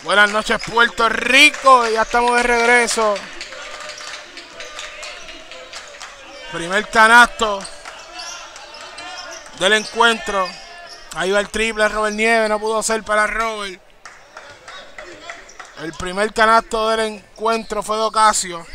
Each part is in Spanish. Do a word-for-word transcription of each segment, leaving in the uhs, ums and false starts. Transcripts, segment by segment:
Buenas noches, Puerto Rico. Ya estamos de regreso. Primer canasto del encuentro. Ahí va el triple. Robert Nieves. No pudo ser para Robert. El primer canasto del encuentro fue de Ocasio.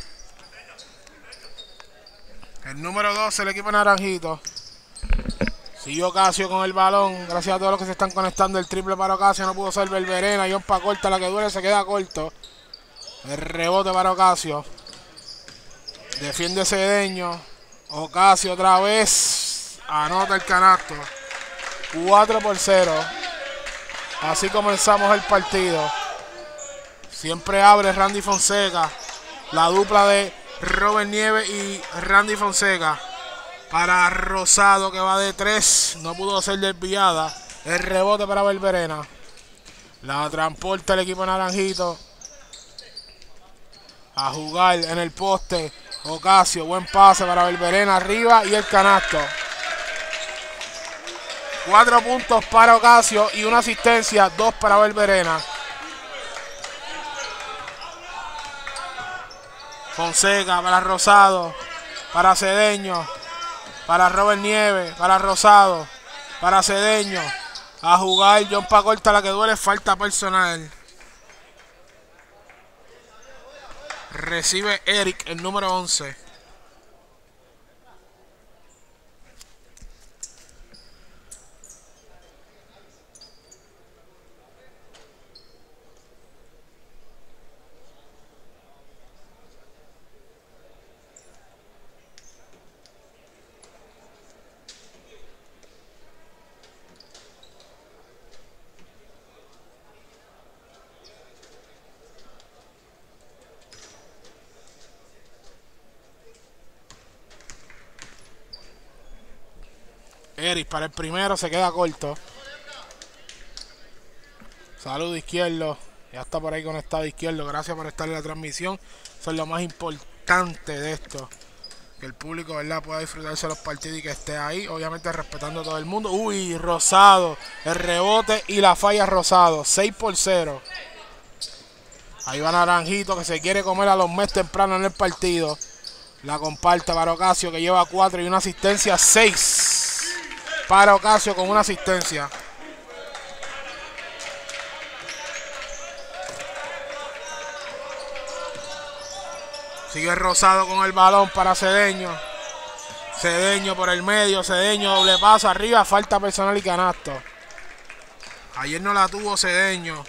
El número doce, el equipo naranjito. Siguió Ocasio con el balón. Gracias a todos los que se están conectando. El triple para Ocasio. No pudo ser Belverena. John Pa corta. La que duele se queda corto. El rebote para Ocasio. Defiende Cedeño. Ocasio otra vez. Anota el canasto. cuatro por cero. Así comenzamos el partido. Siempre abre Randy Fonseca. La dupla de Robert Nieves y Randy Fonseca. Para Rosado, que va de tres. No pudo ser desviada. El rebote para Belverena. La transporta el equipo naranjito. A jugar en el poste. Ocasio, buen pase para Belverena arriba y el canasto. Cuatro puntos para Ocasio y una asistencia. Dos para Belverena. Fonseca para Rosado. Para Cedeño. Para Robert Nieves, para Rosado, para Cedeño. A jugar John Pa corta, la que duele, falta personal. Recibe Eric, el número once. Eric para el primero, se queda corto. Saludo Izquierdo. Ya está por ahí conectado Izquierdo. Gracias por estar en la transmisión. Eso es lo más importante de esto. Que el público, ¿verdad?, pueda disfrutarse de los partidos y que esté ahí. Obviamente respetando a todo el mundo. Uy, Rosado. El rebote y la falla Rosado. seis por cero. Ahí va Naranjito, que se quiere comer a los Mets temprano en el partido. La comparte para Ocasio, que lleva cuatro y una asistencia. seis. Para Ocasio con una asistencia. Sigue Rosado con el balón para Cedeño. Cedeño por el medio. Cedeño doble paso arriba. Falta personal y canasto. Ayer no la tuvo Cedeño.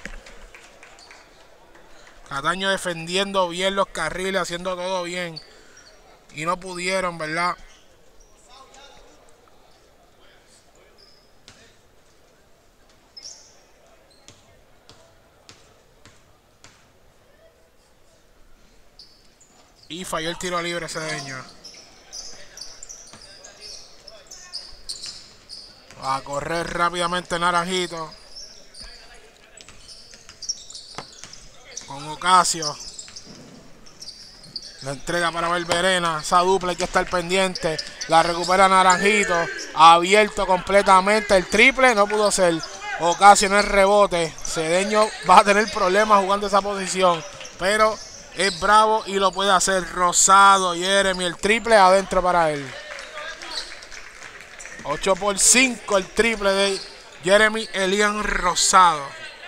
Cataño defendiendo bien los carriles. Haciendo todo bien. Y no pudieron, ¿verdad? Y falló el tiro libre Cedeño. Va a correr rápidamente Naranjito. Con Ocasio. La entrega para Belverena. Esa dupla hay que estar pendiente. La recupera Naranjito. Abierto completamente. El triple no pudo ser. Ocasio en el rebote. Cedeño va a tener problemas jugando esa posición. Pero es bravo y lo puede hacer. Rosado, Jeremy, el triple adentro para él. ocho por cinco el triple de Jeremy Elian Rosado.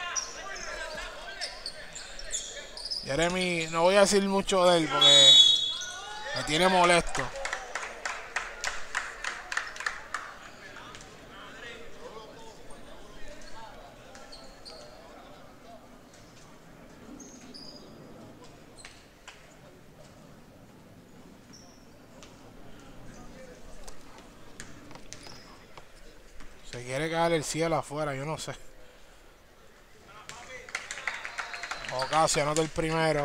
Jeremy, no voy a decir mucho de él porque me tiene molesto. Se quiere caer el cielo afuera, yo no sé. Ocasio anota el primero.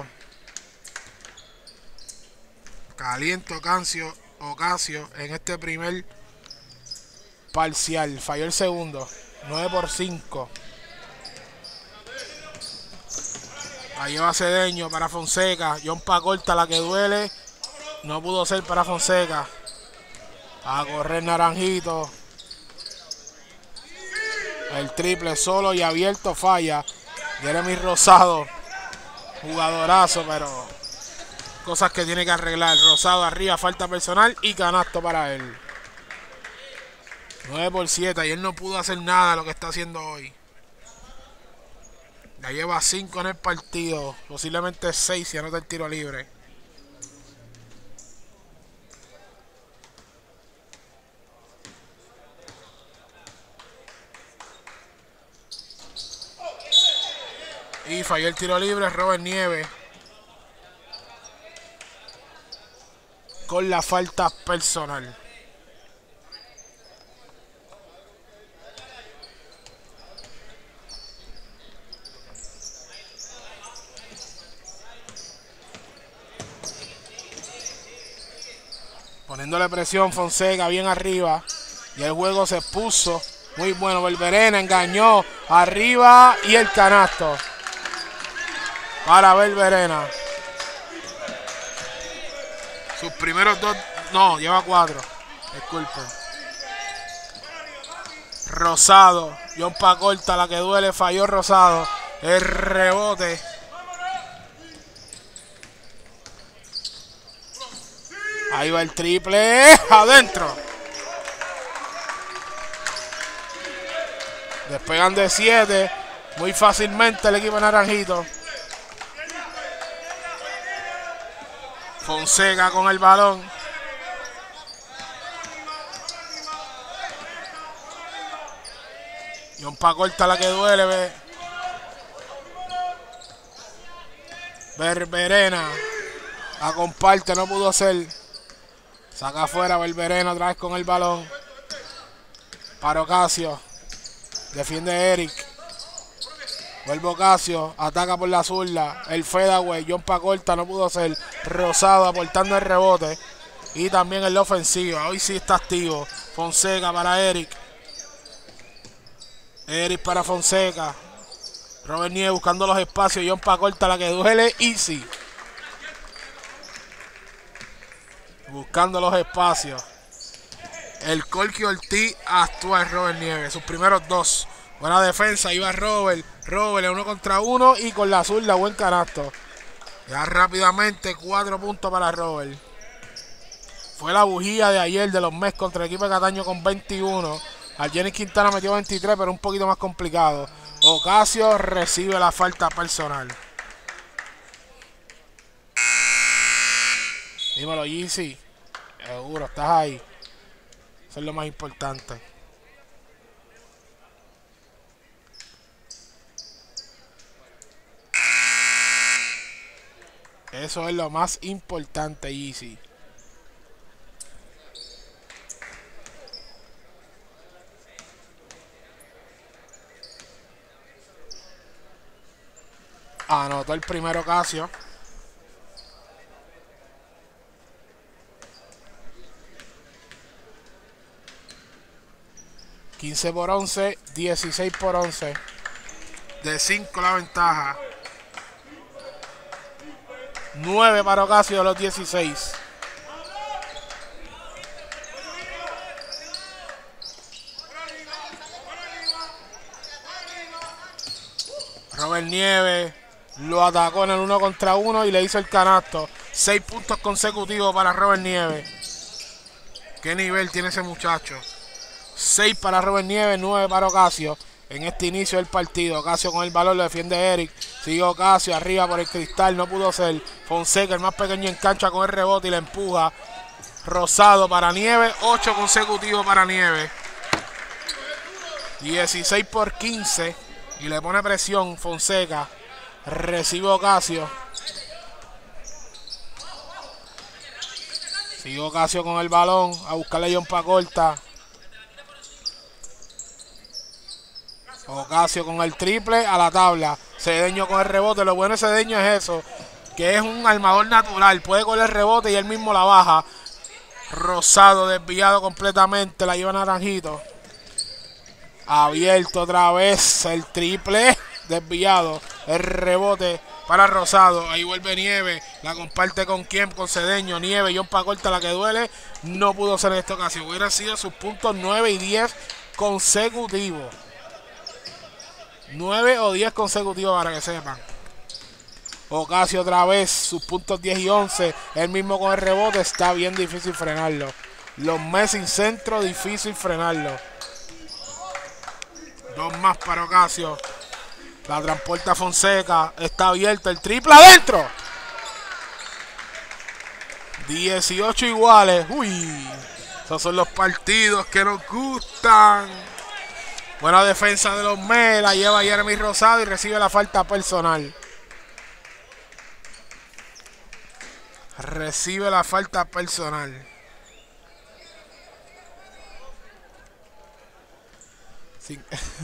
Caliente Ocasio, Ocasio en este primer parcial. Falló el segundo. nueve por cinco. Ahí va Cedeño para Fonseca. John Pa corta, la que duele. No pudo ser para Fonseca. A correr Naranjito. El triple solo y abierto falla. Jeremy Rosado, jugadorazo, pero cosas que tiene que arreglar. Rosado arriba, falta personal y canasto para él. nueve por siete, ayer no pudo hacer nada de lo que está haciendo hoy. Ya lleva cinco en el partido, posiblemente seis si anota el tiro libre. Y falló el tiro libre Robert Nieves con la falta personal. Poniéndole presión Fonseca bien arriba. Y el juego se puso muy bueno. Belverena engañó arriba y el canasto para Belverena. Sus primeros dos, no, lleva cuatro. Disculpen. Rosado, John Pacorta, la que duele, falló Rosado. El rebote. Ahí va el triple, adentro. Despegan de siete muy fácilmente el equipo naranjito. Fonseca con el balón. John Pacorta, la que duele. Ve. Belverena. La comparte, no pudo hacer. Saca afuera Belverena otra vez con el balón. Para Ocasio. Defiende Eric. Vuelve Ocasio. Ataca por la zurda. El fadeaway. John Pacorta no pudo hacer. Rosado aportando el rebote. Y también en la ofensiva. Hoy sí está activo. Fonseca para Eric. Eric para Fonseca. Robert Nieves buscando los espacios. John Pacorta, la que duele. Easy. Buscando los espacios. El Corky Ortiz actúa en Robert Nieves. Sus primeros dos. Buena defensa. Iba Robert. Robert uno contra uno. Y con la zurda buen canasto. Ya rápidamente cuatro puntos para Robert. Fue la bujía de ayer de los Mets contra el equipo de Cataño con veintiuno. Jenny Quintana metió veintitrés, pero un poquito más complicado. Ocasio recibe la falta personal. Dímelo, Yeezy. Seguro, estás ahí. Eso es lo más importante. Eso es lo más importante, Yeezy. Anotó el primero Ocasio. quince por once, dieciséis por once. De cinco la ventaja. nueve para Ocasio de los dieciséis. Robert Nieves lo atacó en el uno contra uno y le hizo el canasto. seis puntos consecutivos para Robert Nieves. ¿Qué nivel tiene ese muchacho? seis para Robert Nieves, nueve para Ocasio. En este inicio del partido, Ocasio con el balón, lo defiende Eric. Sigue Ocasio arriba por el cristal, no pudo ser. Fonseca, el más pequeño en cancha, con el rebote y la empuja. Rosado para Nieves, ocho consecutivos para Nieves. dieciséis por quince. Y le pone presión Fonseca. Recibe Ocasio. Sigue Ocasio con el balón. A buscarle a John Pacorta. Ocasio con el triple a la tabla. Cedeño con el rebote. Lo bueno de Cedeño es eso, que es un armador natural. Puede con el rebote y él mismo la baja. Rosado desviado completamente. La lleva Naranjito. Abierto otra vez. El triple desviado. El rebote para Rosado. Ahí vuelve Nieves. La comparte con quién, con Cedeño. Nieves, John Pacorta, la que duele. No pudo ser en esta ocasión. Hubiera sido sus puntos nueve y diez consecutivos. nueve o diez consecutivos para que sepan. Ocasio otra vez, sus puntos diez y once. Él mismo con el rebote, está bien difícil frenarlo. Los Mets sin centro, difícil frenarlo. Dos más para Ocasio. La transporta Fonseca, está abierto el triple adentro. dieciocho iguales. Uy, esos son los partidos que nos gustan. Buena defensa de los Mets, la lleva Jeremy Rosado y recibe la falta personal. Recibe la falta personal. Sí,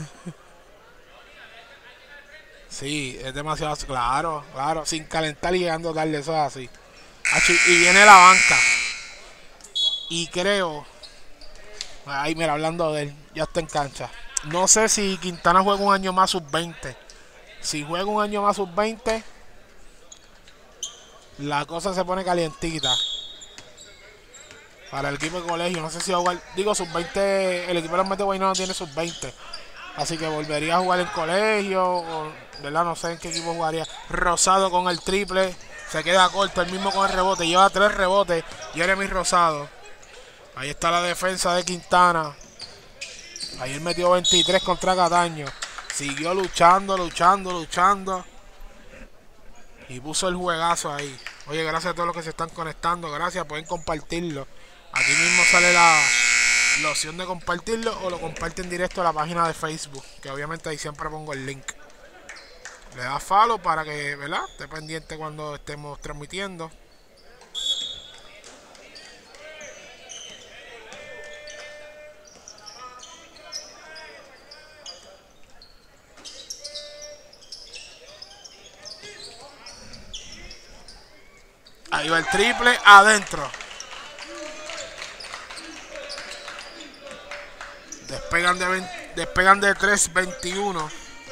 sí, es demasiado claro, claro, sin calentar y llegando tarde, eso es así. Y viene la banca. Y creo, ay, mira, hablando de él, ya está en cancha. No sé si Quintana juega un año más sub veinte. Si juega un año más sub veinte, la cosa se pone calientita para el equipo de colegio. No sé si va a jugar, digo sub veinte, el equipo de los Mets de Guaynabo no tiene sub veinte, así que volvería a jugar en colegio, o, ¿verdad? No sé en qué equipo jugaría. Rosado con el triple, se queda corto, el mismo con el rebote, lleva tres rebotes, Jeremy Rosado. Ahí está la defensa de Quintana. Ayer metió veintitrés contra Cataño, siguió luchando, luchando, luchando y puso el juegazo ahí. Oye, gracias a todos los que se están conectando, gracias, pueden compartirlo. Aquí mismo sale la, la opción de compartirlo o lo comparten directo a la página de Facebook, que obviamente ahí siempre pongo el link. Le da follow para que, ¿verdad?, esté pendiente cuando estemos transmitiendo. Ahí va el triple, adentro. Despegan de, veinte, despegan de tres veintiuno.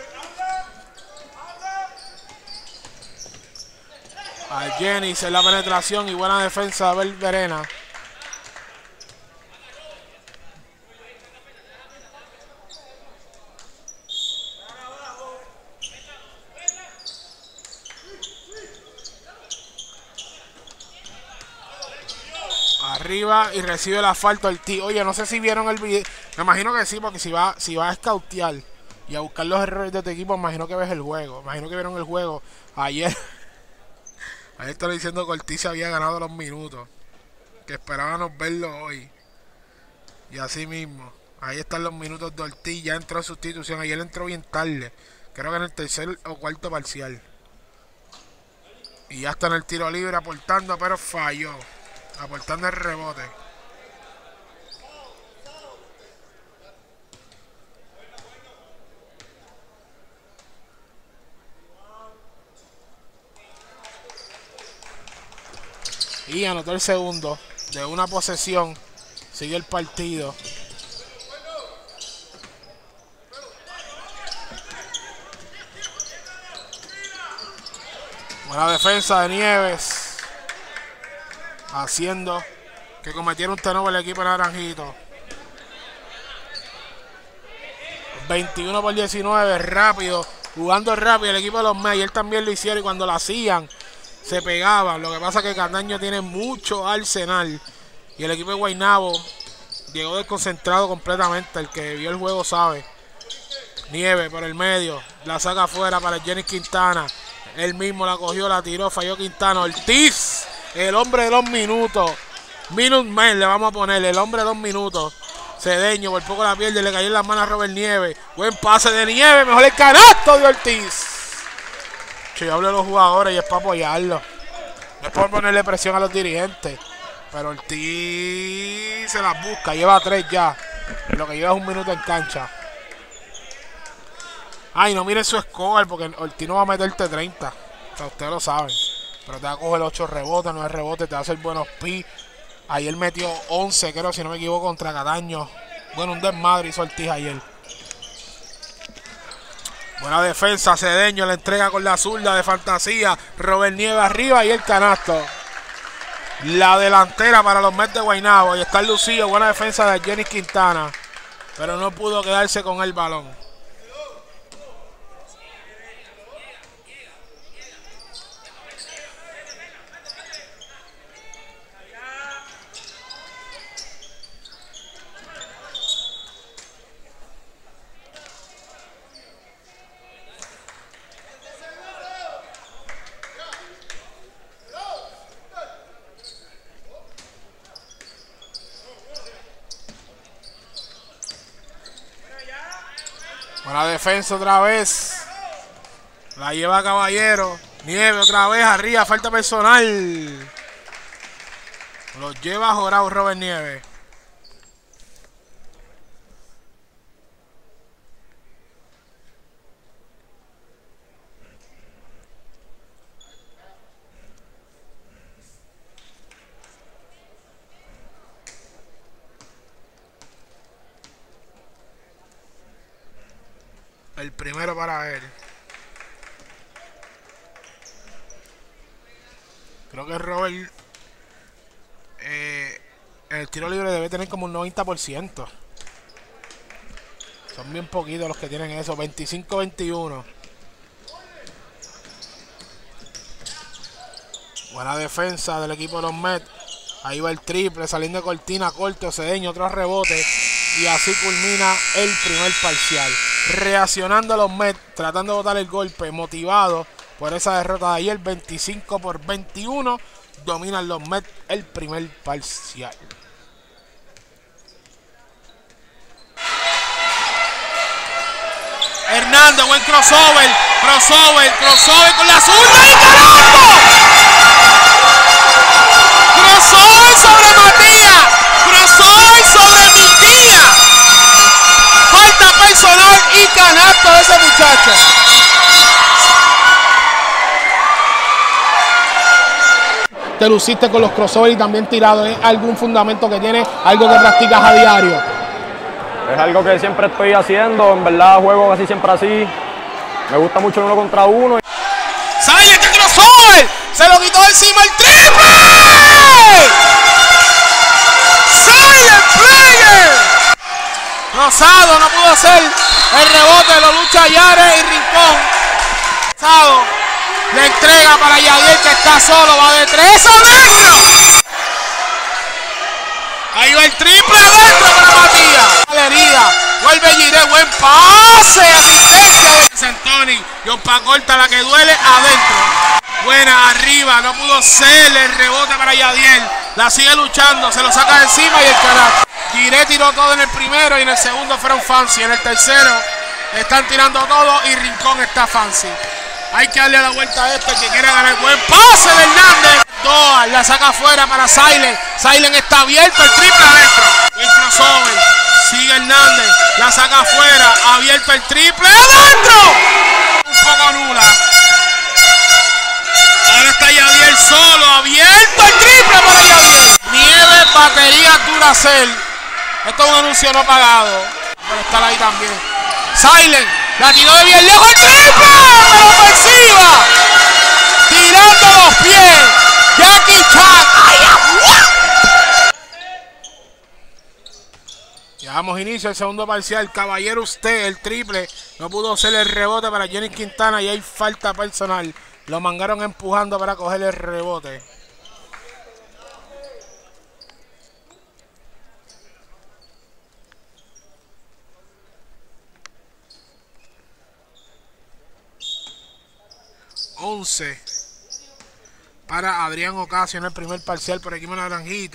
A Jennings en la penetración y buena defensa de Abel Verena. Arriba y recibe la falta el tío. Oye, no sé si vieron el video. Me imagino que sí, porque si va, si va a escautear y a buscar los errores de tu equipo, me imagino que ves el juego. Me imagino que vieron el juego ayer. Ayer estaba diciendo que Ortiz había ganado los minutos, que esperábamos verlo hoy. Y así mismo, ahí están los minutos de Ortiz. Ya entró en sustitución. Ayer entró bien tarde, creo que en el tercer o cuarto parcial. Y ya está en el tiro libre aportando, pero falló. Aportando el rebote. Y anotó el segundo de una posesión. Sigue el partido. Buena defensa de Nieves, haciendo que cometiera un turnover el equipo naranjito. veintiuno por diecinueve, rápido, jugando rápido el equipo de los Mets. Y él también lo hicieron, y cuando lo hacían se pegaban. Lo que pasa es que Cataño tiene mucho arsenal y el equipo de Guaynabo llegó desconcentrado completamente. El que vio el juego sabe. Nieves por el medio, la saca afuera para Jenny Quintana. Él mismo la cogió, la tiró, falló Quintana. Ortiz, el hombre de dos minutos. Minute Man le vamos a poner, el hombre de dos minutos. Cedeño por poco la pierde, le cayó en las manos a Robert Nieves. Buen pase de Nieves, mejor el canasto de Ortiz. Yo hablo de los jugadores y es para apoyarlos. No es por ponerle presión a los dirigentes. Pero Ortiz se las busca, lleva tres ya. Lo que lleva es un minuto en cancha. Ay, no miren su score, porque Ortiz no va a meterte treinta. O sea, ustedes lo saben. Pero te va a coger ocho rebotes, nueve rebotes, te va a hacer buenos pi. Ayer metió once, creo, si no me equivoco, contra Cataño. Bueno, un desmadre hizo Ortiz ayer. Buena defensa, Cedeño le entrega con la zurda de fantasía. Robert Nieves arriba y el canasto. La delantera para los Mets de Guaynabo. Y está el lucido, buena defensa de Jenny Quintana. Pero no pudo quedarse con el balón. Buena defensa otra vez. La lleva Caballero. Nieve otra vez arriba, falta personal. Los lleva Jorao Robert Nieves. El primero para él. Creo que Robert eh, en el tiro libre debe tener como un noventa por ciento. Son bien poquitos los que tienen eso. veinticinco veintiuno. Buena defensa del equipo de los Mets. Ahí va el triple, saliendo de cortina, corto, Cedeño, otro rebote. Y así culmina el primer parcial. Reaccionando a los Mets, tratando de botar el golpe, motivado por esa derrota de ayer, veinticinco por veintiuno. Dominan los Mets el primer parcial. Hernando, buen crossover, crossover, crossover con la zurda y carajo. Crossover sobre Matías, crossover sobre Minguía. Falta personal y canasto de ese muchacho. Te luciste con los crossovers y también tirado. ¿Es algún fundamento que tienes, algo que practicas a diario? Es algo que siempre estoy haciendo, en verdad juego casi siempre así. Me gusta mucho el uno contra uno. ¡Sale este crossover! ¡Se lo quitó encima el triple! ¡Sale player! Rosado no pudo hacer el rebote, lo lucha Yare y Rincón. Rosado le entrega para Yadier que está solo, va de tres adentro. Ahí va el triple adentro para Matías. La herida, vuelve Giré, buen pase, asistencia de Santoni. John Pacorta, la que duele adentro. Buena arriba, no pudo ser el rebote para Yadier. La sigue luchando, se lo saca de encima y el carajo. Giré tiró todo en el primero y en el segundo fueron Fancy. En el tercero están tirando todo y Rincón está Fancy. Hay que darle la vuelta a esto, el que quiere ganar. Buen pase de Hernández. Doa la saca afuera para Silent. Silent está abierto, el triple adentro. El crossover. Sigue Hernández. La saca afuera. Abierto el triple adentro. Un poco nula. Ahora está Yadier solo. Abierto el triple para Yadier. Nieves, batería Duracell. Esto es un anuncio no pagado. Pero está ahí también. Silent. La tiró de bien lejos el triple. ¡Pero ofensiva! Tirando los pies. Jackie Chan. Ya damos inicio al segundo parcial. Caballero usted, el triple. No pudo hacer el rebote para Jenny Quintana y hay falta personal. Lo mangaron empujando para coger el rebote. once para Adrián Ocasio en el primer parcial por equipo naranjito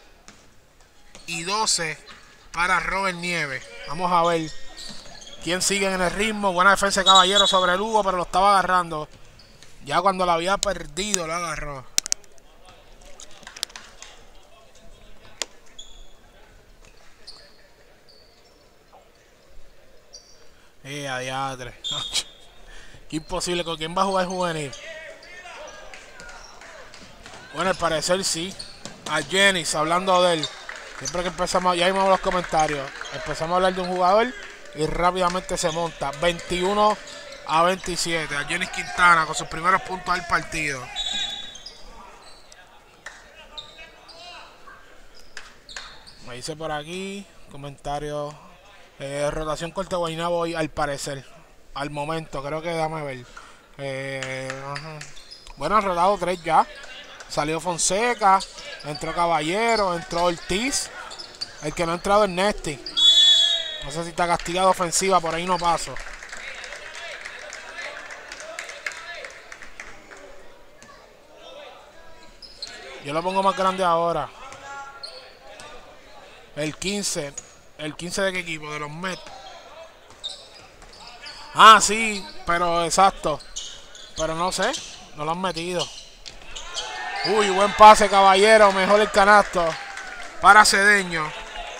y doce para Robert Nieves. Vamos a ver quién sigue en el ritmo. Buena defensa de Caballero sobre el Hugo, pero lo estaba agarrando. Ya cuando lo había perdido lo agarró. Eh, adiadre. Qué imposible, ¿con quién va a jugar juvenil? Bueno, al parecer sí. A Jennings, hablando de él. Siempre que empezamos, ya vimos los comentarios. Empezamos a hablar de un jugador y rápidamente se monta. veintiuno a veintisiete. A Jennings Quintana con sus primeros puntos del partido. Me dice por aquí, comentario. Eh, rotación corta Guaynabo hoy, al parecer. Al momento, creo que déjame ver. Eh, uh-huh. Bueno, han rodado tres ya. Salió Fonseca, entró Caballero, entró Ortiz. El que no ha entrado es Nesty. No sé si está castigado ofensiva, por ahí no paso. Yo lo pongo más grande ahora. El quince. ¿El quince de qué equipo? De los Mets. Ah, sí, pero exacto. Pero no sé, no lo han metido. Uy, buen pase, caballero. Mejor el canasto para Cedeño.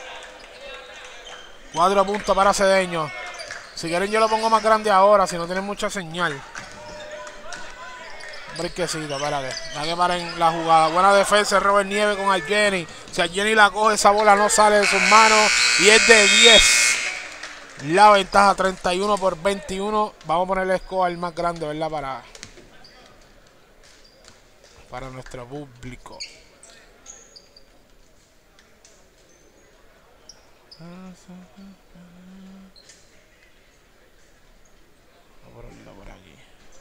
Cuatro puntos para Cedeño. Si quieren yo lo pongo más grande ahora, si no tienen mucha señal. Brinquecito, espérate. Ya que paren la jugada. Buena defensa de Robert Nieves con Algeni. Si Algeni la coge, esa bola no sale de sus manos. Y es de diez. La ventaja treinta y uno por veintiuno. Vamos a ponerle el score más grande, ¿verdad? Para, para nuestro público. Vamos a ponerlo por aquí.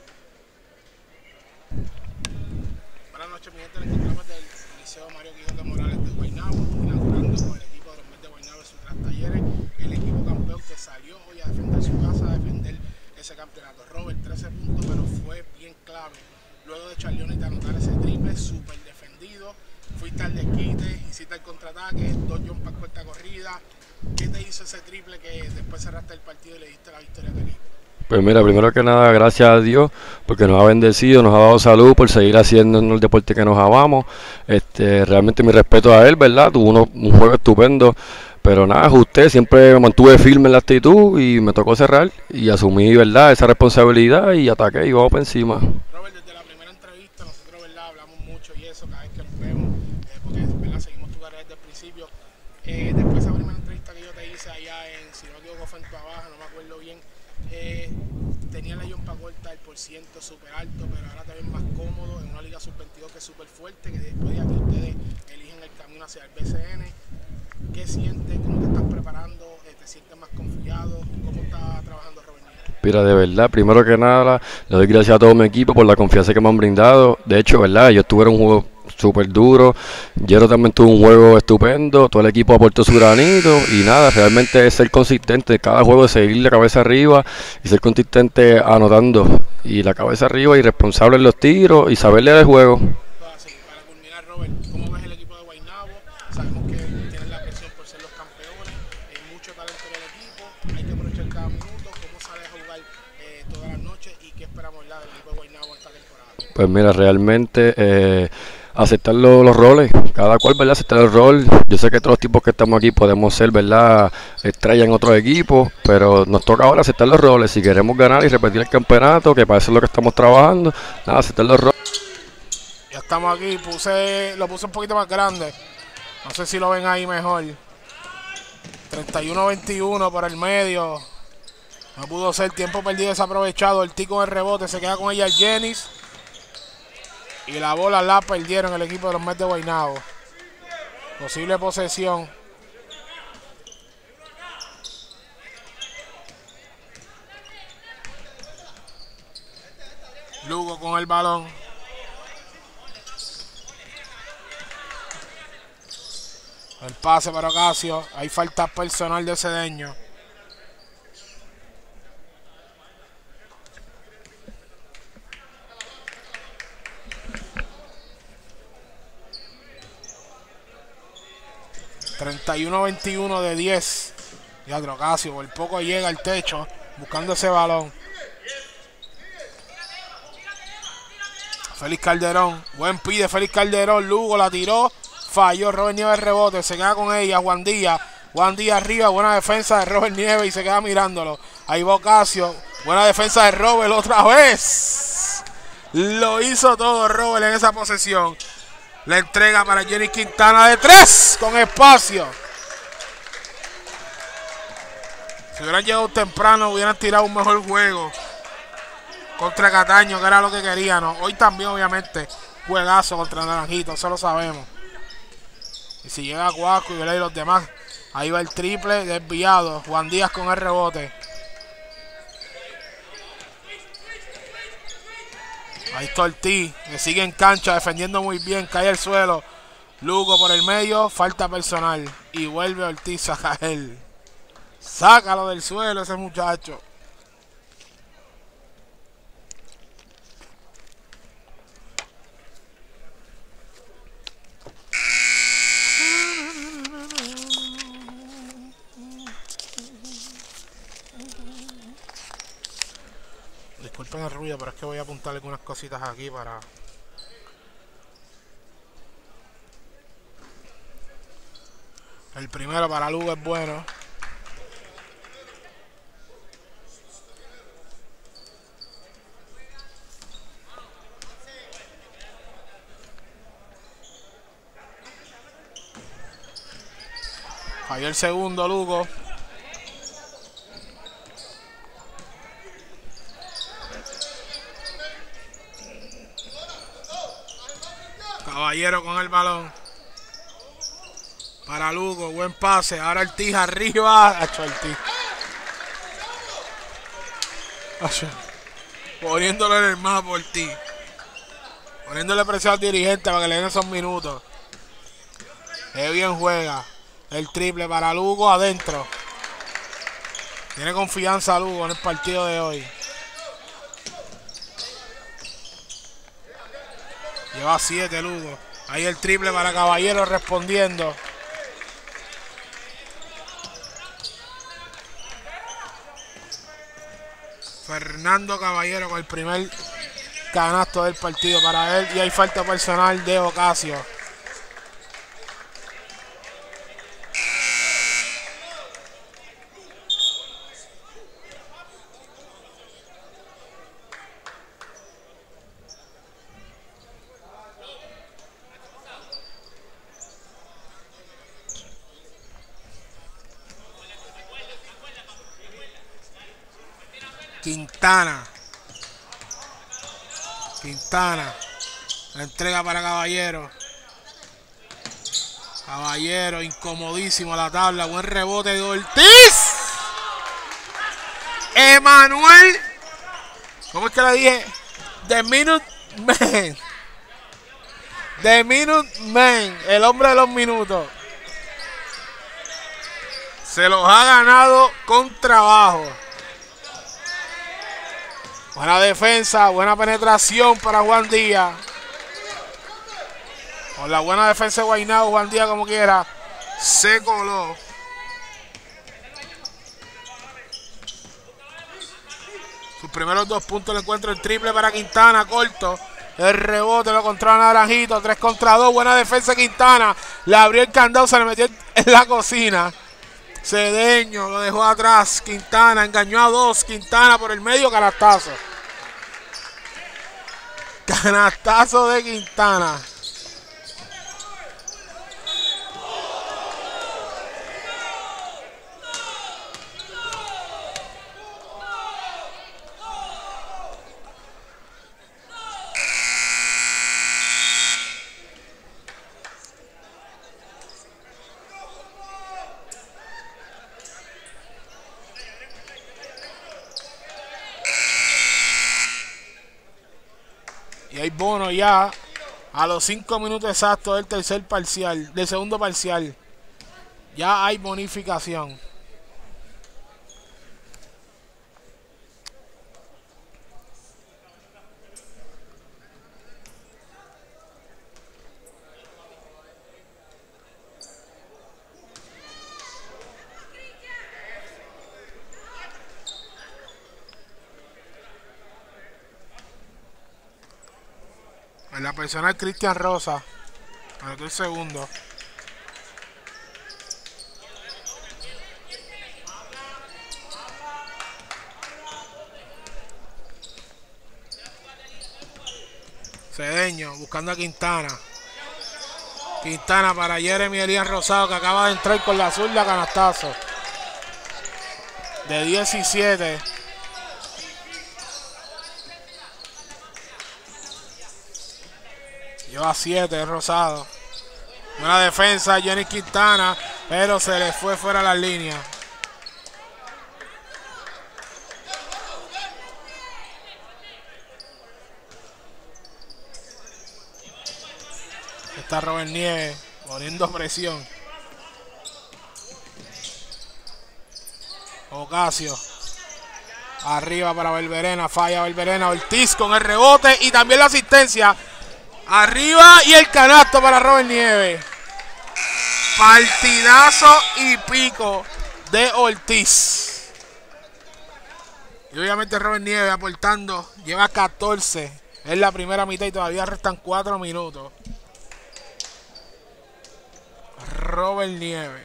Buenas noches, mi gente. Les encontramos del Liceo Mario Quijote Morales de Guaynabo, inaugurando con el equipo de los Mets de Guaynabo sus tres talleres. El equipo campeón que salió hoy a defender su casa, a defender ese campeonato. Robert, trece puntos, pero fue bien clave. Luego de Charleone anotar ese triple, súper defendido. Fuiste al desquite, hiciste el contraataque, dos jump para corta corrida. ¿Qué te hizo ese triple que después cerraste el partido y le diste la victoria a tu equipo? Pues mira, primero que nada, gracias a Dios, porque nos ha bendecido, nos ha dado salud por seguir haciendo el deporte que nos amamos. Este, realmente mi respeto a él, ¿verdad? Tuvo uno, un juego estupendo, pero nada, ajusté, siempre me mantuve firme en la actitud y me tocó cerrar y asumí, ¿verdad?, esa responsabilidad y ataqué y vamos por encima. Robert, desde la primera entrevista nosotros, ¿verdad?, hablamos mucho y eso, cada vez que nos vemos, eh, porque, ¿verdad?, seguimos tu carrera desde el principio. Eh, después de esa primera entrevista que yo te hice allá en, si no me equivoco, fue en Tua Baja, no me acuerdo bien, eh, tenía la jumpa corta, el por ciento súper alto, pero ahora te ves más cómodo en una liga sub veintidós que es súper fuerte, que después de aquí ustedes eligen el camino hacia el B C N. ¿Qué sientes? ¿Cómo te estás preparando? ¿Te sientes más confiado? ¿Cómo está trabajando Robert? Mira, de verdad, primero que nada, le doy gracias a todo mi equipo por la confianza que me han brindado. De hecho, verdad, ellos tuvieron un juego súper duro. Yero también tuvo un juego estupendo. Todo el equipo aportó su granito. Y nada, realmente es ser consistente. Cada juego es seguir la cabeza arriba y ser consistente anotando. Y la cabeza arriba y responsable en los tiros y saber leer el juego. Para culminar, Robert, ¿cómo ves el equipo de Guaynabo? Sabemos que tienen la presión por ser los campeones. Hay mucho talento en el equipo. Hay que aprovechar cada minuto. ¿Cómo sales a jugar eh, todas las noches? ¿Y qué esperamos del equipo de Guaynabo esta temporada? Pues mira, realmente eh, aceptar lo, los roles, cada cual, ¿verdad?, aceptar el rol. Yo sé que todos los tipos que estamos aquí podemos ser, ¿verdad?, estrella en otros equipos, pero nos toca ahora aceptar los roles. Si queremos ganar y repetir el campeonato, que para eso es lo que estamos trabajando, nada, aceptar los roles. Ya estamos aquí, puse, lo puse un poquito más grande. No sé si lo ven ahí mejor. treinta y uno a veintiuno por el medio. No pudo ser, tiempo perdido desaprovechado. El tico en el rebote, se queda con ella el Jennings. Y la bola la perdieron el equipo de los Mets de Guaynabo. Posible posesión. Lugo con el balón. El pase para Ocasio. Hay falta personal de Cedeño. treinta y uno a veintiuno de diez. Ya Ocasio por poco llega al techo buscando ese balón. Félix Calderón. Buen pide Félix Calderón. Lugo la tiró. Falló. Robert Nieves rebote. Se queda con ella. Juan Díaz. Juan Díaz arriba. Buena defensa de Robert Nieves y se queda mirándolo. Ahí va Ocasio. Buena defensa de Robert otra vez. Lo hizo todo Robert en esa posesión. La entrega para Jenny Quintana de tres con espacio. Si hubieran llegado temprano, hubieran tirado un mejor juego contra Cataño, que era lo que querían, ¿no? Hoy también, obviamente, juegazo contra Naranjito, eso lo sabemos. Y si llega Cuasco y los demás, ahí va el triple desviado. Juan Díaz con el rebote. Ahí está Ortiz, que sigue en cancha, defendiendo muy bien, cae al suelo. Lugo por el medio, falta personal. Y vuelve Ortiz a caer. Sácalo del suelo ese muchacho. Disculpen el ruido, pero es que voy a apuntar algunas cositas aquí para... El primero para Lugo es bueno. Falló el segundo, Lugo. Caballero con el balón. Para Lugo, buen pase. Ahora Ortiz arriba. Hacho Ortiz. Hacho. Poniéndole en el mapa Ortiz. Poniéndole presión al dirigente para que le den esos minutos. Qué bien juega. El triple para Lugo adentro. Tiene confianza Lugo en el partido de hoy. Lleva siete Lugo. Ahí el triple para Caballero respondiendo. Fernando Caballero con el primer canasto del partido para él. Y hay falta personal de Ocasio. Quintana. Quintana. La entrega para Caballero. Caballero, incomodísimo a la tabla. Buen rebote de Ortiz. Emanuel. ¿Cómo es que le dije? The Minute Man. The Minute Man. El hombre de los minutos. Se los ha ganado con trabajo. Buena defensa, buena penetración para Juan Díaz. Con la buena defensa de Guaynabo, Juan Díaz como quiera se coló. Sus primeros dos puntos le encuentro el triple para Quintana, corto. El rebote lo controla Naranjito, tres contra dos, buena defensa de Quintana. Le abrió el candado, se le metió en la cocina. Cedeño lo dejó atrás. Quintana engañó a dos. Quintana por el medio, canastazo. Canastazo de Quintana. Y hay bono ya a los cinco minutos exactos del tercer parcial, del segundo parcial. Ya hay bonificación. En la personal Cristian Rosa. Anotó el segundo. Cedeño buscando a Quintana. Quintana para Jeremy Elías Rosado, que acaba de entrar con la zurda, canastazo. De diecisiete. Lleva siete Rosado. Buena defensa Jenny Quintana, pero se le fue fuera de las líneas. Está Robert Nieves poniendo presión. Ocasio. Arriba para Belverena, falla Belverena. Ortiz con el rebote y también la asistencia. Arriba y el canasto para Robert Nieves. Partidazo y pico de Ortiz. Y obviamente Robert Nieves aportando. Lleva catorce. Es la primera mitad y todavía restan cuatro minutos. Robert Nieves.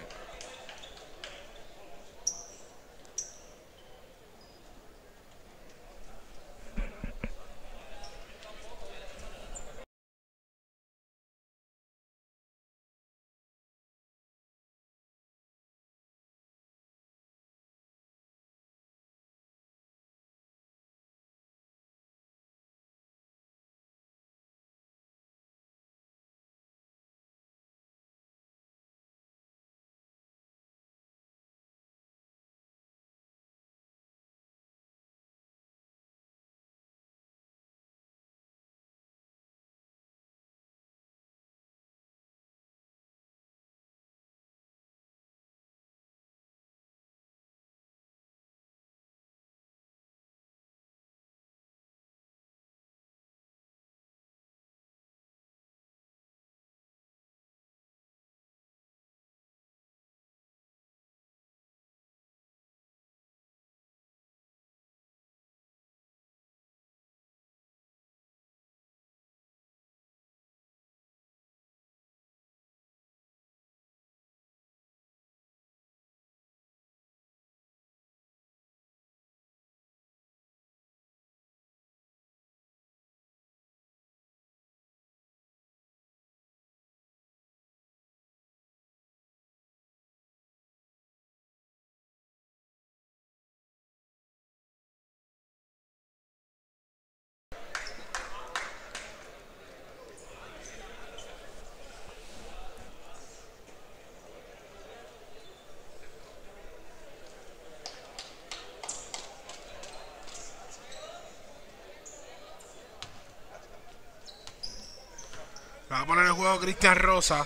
Va a poner el juego Cristian Rosa.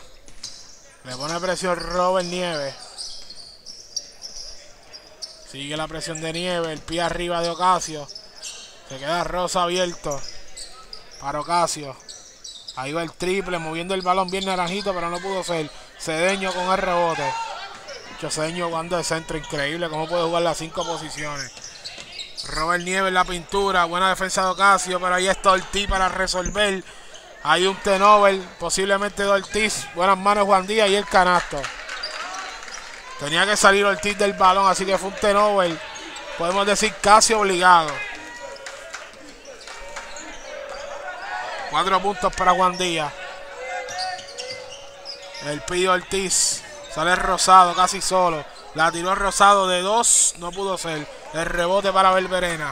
Le pone presión Robert Nieves. Sigue la presión de Nieves. El pie arriba de Ocasio. Se queda Rosa abierto para Ocasio. Ahí va el triple, moviendo el balón bien naranjito, pero no pudo ser. Cedeño con el rebote. Mucho Cedeño jugando de centro, increíble cómo puede jugar las cinco posiciones. Robert Nieves en la pintura, buena defensa de Ocasio, pero ahí está Ortiz para resolver. Hay un turnover, posiblemente de Ortiz. Buenas manos Juan Díaz y el canasto. Tenía que salir Ortiz del balón, así que fue un turnover. Podemos decir casi obligado. Cuatro puntos para Juan Díaz. El pido Ortiz. Sale Rosado casi solo. La tiró Rosado de dos. No pudo ser. El rebote para Belverena.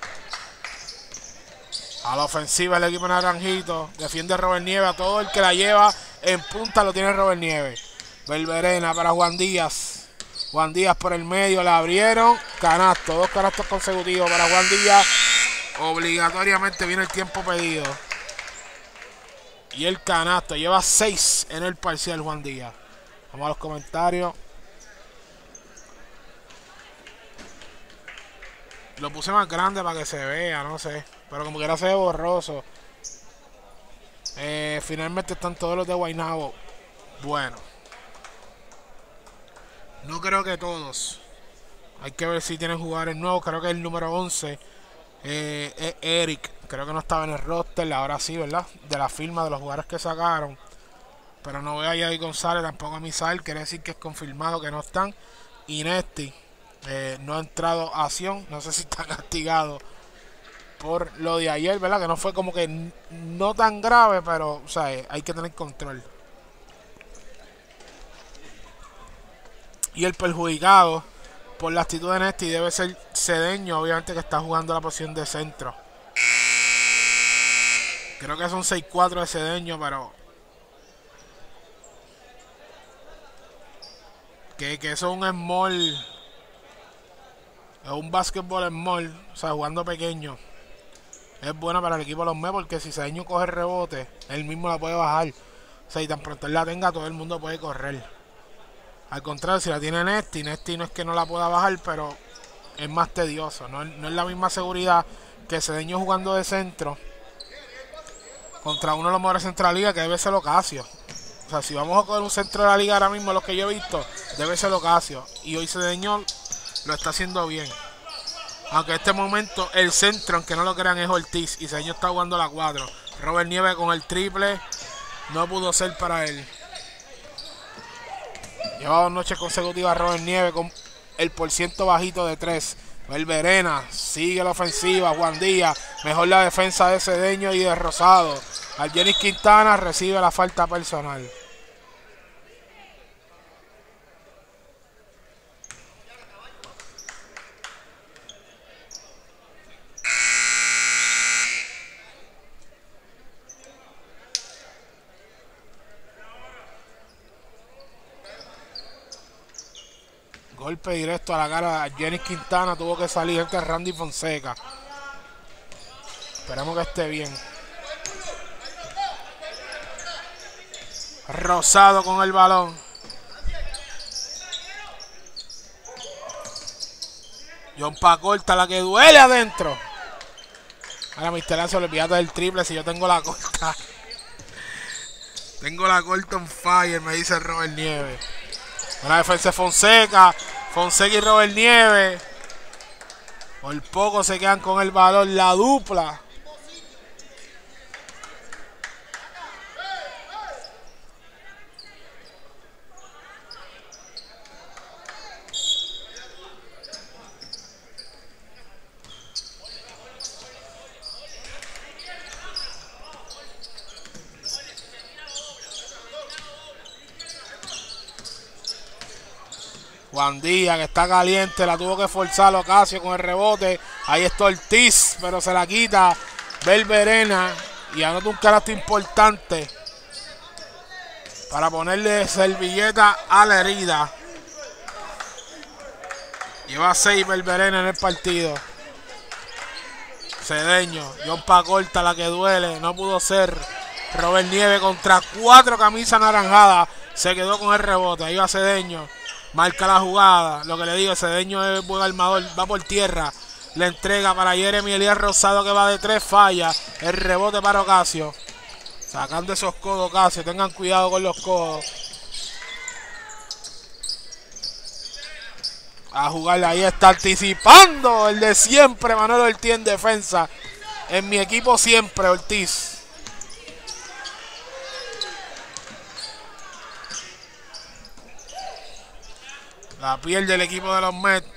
A la ofensiva el equipo naranjito. Defiende Robert Nieves. A todo el que la lleva en punta lo tiene Robert Nieves. Belverena para Juan Díaz. Juan Díaz por el medio. La abrieron. Canasto. Dos canastos consecutivos para Juan Díaz. Obligatoriamente viene el tiempo pedido. Y el canasto. Lleva seis en el parcial Juan Díaz. Vamos a los comentarios. Lo puse más grande para que se vea, no sé. Pero como quiera se ve borroso. Eh, finalmente están todos los de Guaynabo. Bueno. No creo que todos. Hay que ver si tienen jugadores nuevos. Creo que el número once. Eh, es Eric. Creo que no estaba en el roster. Ahora sí, ¿verdad? De la firma de los jugadores que sacaron. Pero no veo a Yadi González, tampoco a Misael. Quiere decir que es confirmado que no están. Y Nesti eh, no ha entrado a acción. No sé si está castigado por lo de ayer, ¿verdad? Que no fue como que no tan grave, pero o sea, hay que tener control. Y el perjudicado por la actitud de Nesti debe ser Cedeño, obviamente, que está jugando la posición de centro. Creo que son seis cuatro de Cedeño, pero que, que eso es un small, es un basketball small, o sea, jugando pequeño. Es bueno para el equipo de los Mets porque si Cedeño coge el rebote, él mismo la puede bajar. O sea, y tan pronto él la tenga, todo el mundo puede correr. Al contrario, si la tiene Nesti, Nesti no es que no la pueda bajar, pero es más tedioso. No, no es la misma seguridad que Cedeño jugando de centro contra uno de los mejores centros de la liga, que debe ser Ocasio. O sea, si vamos a coger un centro de la liga ahora mismo, los que yo he visto, debe ser Ocasio. Y hoy Cedeño lo está haciendo bien. Aunque en este momento el centro, aunque no lo crean, es Ortiz. Y Cedeño está jugando la cuatro. Robert Nieves con el triple. No pudo ser para él. Lleva dos noches consecutivas Robert Nieves con el porciento bajito de tres. El Verena sigue la ofensiva. Juan Díaz, mejor la defensa de Cedeño y de Rosado. Algenis Quintana recibe la falta personal. Golpe directo a la cara de Algenis Quintana. Tuvo que salir este Randy Fonseca. Esperemos que esté bien. Rosado con el balón. John Pacorta, la que duele adentro. Ahora mister Lance, olvídate del triple si yo tengo la corta. Tengo la corta on fire, me dice Robert Nieves. Una defensa de Fonseca. Fonseca y Robert Nieves. Por poco se quedan con el balón la dupla. Juan Díaz, que está caliente, la tuvo que forzar Ocasio con el rebote. Ahí está Ortiz, pero se la quita Bel Verena y anota un carácter importante para ponerle servilleta a la herida. Lleva seis Bel Verena en el partido. Cedeño, John Pacorta, la que duele, no pudo ser. Robert Nieves contra cuatro camisas naranjadas, se quedó con el rebote. Ahí va Cedeño. Marca la jugada, lo que le digo, Cedeño es buen armador, va por tierra, le entrega para Jeremy Elías Rosado que va de tres, falla, el rebote para Ocasio, sacando esos codos Ocasio, tengan cuidado con los codos. A jugarle, ahí está anticipando el de siempre, Manuel Ortiz en defensa, en mi equipo siempre Ortiz. La piel del equipo de los Mets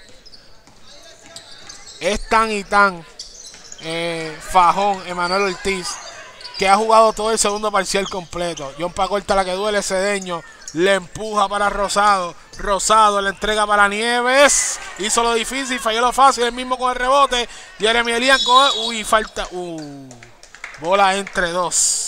es tan y tan eh, fajón Emanuel Ortiz que ha jugado todo el segundo parcial completo. John Pacorta, la que duele, Cedeño le empuja para Rosado. Rosado le entrega para Nieves. Hizo lo difícil, falló lo fácil, el mismo con el rebote. Jeremy Elian con el, uy, falta. Uh, bola entre dos.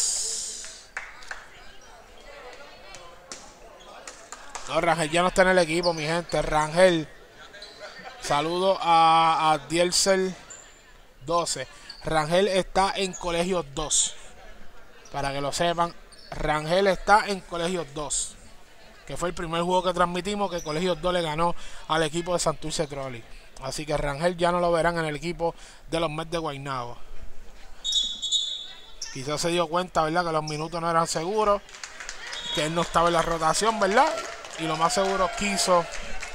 No, Rangel ya no está en el equipo, mi gente. Rangel. Saludo a, a Dielcel doce. Rangel está en Colegios dos. Para que lo sepan, Rangel está en Colegios dos. Que fue el primer juego que transmitimos que Colegios dos le ganó al equipo de Santurce Trolli. Así que Rangel ya no lo verán en el equipo de los Mets de Guaynabo. Quizás se dio cuenta, ¿verdad? Que los minutos no eran seguros. Que él no estaba en la rotación, ¿verdad? Y lo más seguro quiso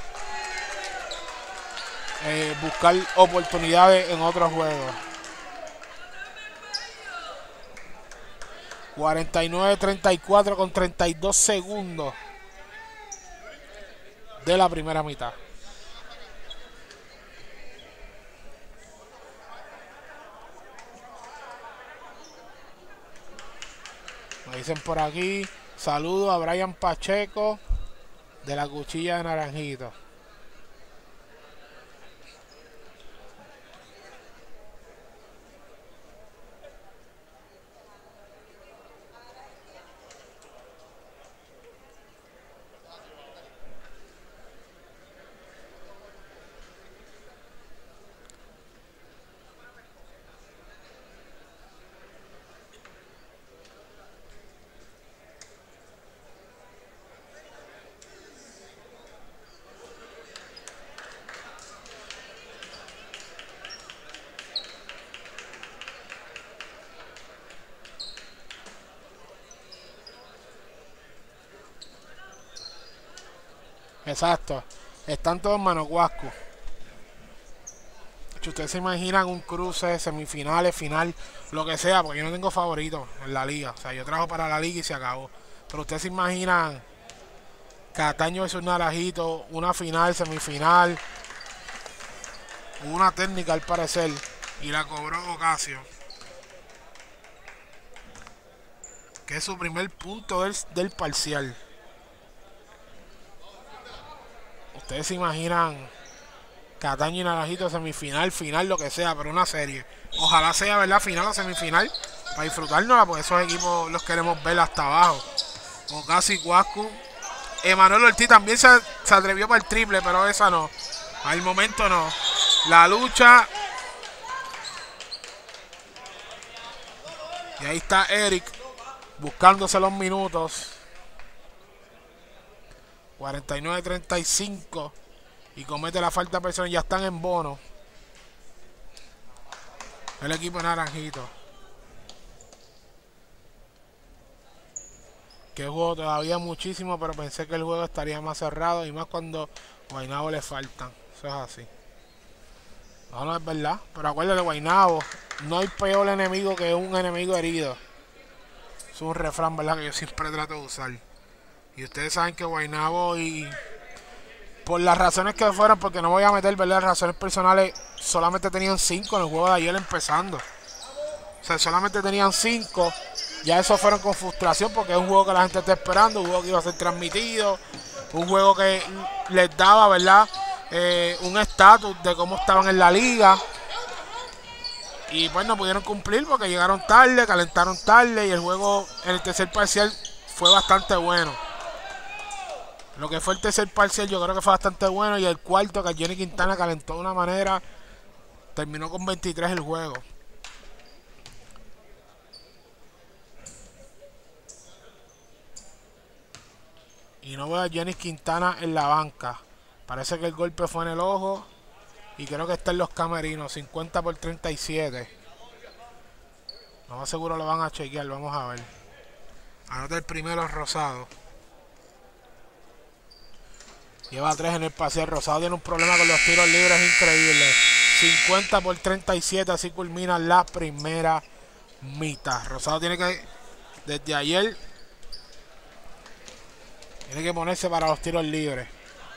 eh, buscar oportunidades en otros juegos. cuarenta y nueve treinta y cuatro con treinta y dos segundos de la primera mitad. Me dicen por aquí, saludo a Brian Pacheco de la Cuchilla de Naranjito. Exacto. Están todos en Manoguasco. Si ustedes se imaginan un cruce, semifinales, final, lo que sea, porque yo no tengo favorito en la liga. O sea, yo trabajo para la liga y se acabó. Pero ustedes se imaginan Cataño versus Naranjito, una final, semifinal, una técnica al parecer, y la cobró Ocasio, que es su primer punto del, del parcial. Ustedes se imaginan Cataño y Naranjito, semifinal, final, lo que sea, pero una serie. Ojalá sea, ¿verdad? Final o semifinal, para disfrutárnosla, porque esos equipos los queremos ver hasta abajo. Ocasio y Huasco. Emanuel Ortiz también se, se atrevió para el triple, pero esa no. Al momento no. La lucha. Y ahí está Eric buscándose los minutos. cuarenta y nueve treinta y cinco. Y comete la falta personal. Ya están en bono el equipo Naranjito. Que juego todavía muchísimo, pero pensé que el juego estaría más cerrado. Y más cuando Guaynabo le faltan. Eso es así. No, no es verdad. Pero acuérdate, Guaynabo, no hay peor enemigo que un enemigo herido. Es un refrán, ¿verdad? Que yo siempre trato de usar. Y ustedes saben que Guaynabo, y por las razones que fueron, porque no voy a meter, ¿verdad? Razones personales, solamente tenían cinco en el juego de ayer empezando. O sea, solamente tenían cinco. Ya eso fueron con frustración, porque es un juego que la gente está esperando, un juego que iba a ser transmitido, un juego que les daba, ¿verdad? Eh, un estatus de cómo estaban en la liga. Y pues no pudieron cumplir porque llegaron tarde, calentaron tarde, y el juego en el tercer parcial fue bastante bueno. Lo que fue el tercer parcial yo creo que fue bastante bueno, y el cuarto, que Jenny Quintana calentó de una manera, terminó con veintitrés el juego. Y no veo a Jenny Quintana en la banca. Parece que el golpe fue en el ojo. Y creo que está en los camerinos. cincuenta por treinta y siete. No más seguro lo van a chequear. Vamos a ver. Anota el primero Rosado. Lleva tres en el parcial. Rosado tiene un problema con los tiros libres increíble. cincuenta por treinta y siete. Así culmina la primera mitad. Rosado tiene que, desde ayer, tiene que ponerse para los tiros libres.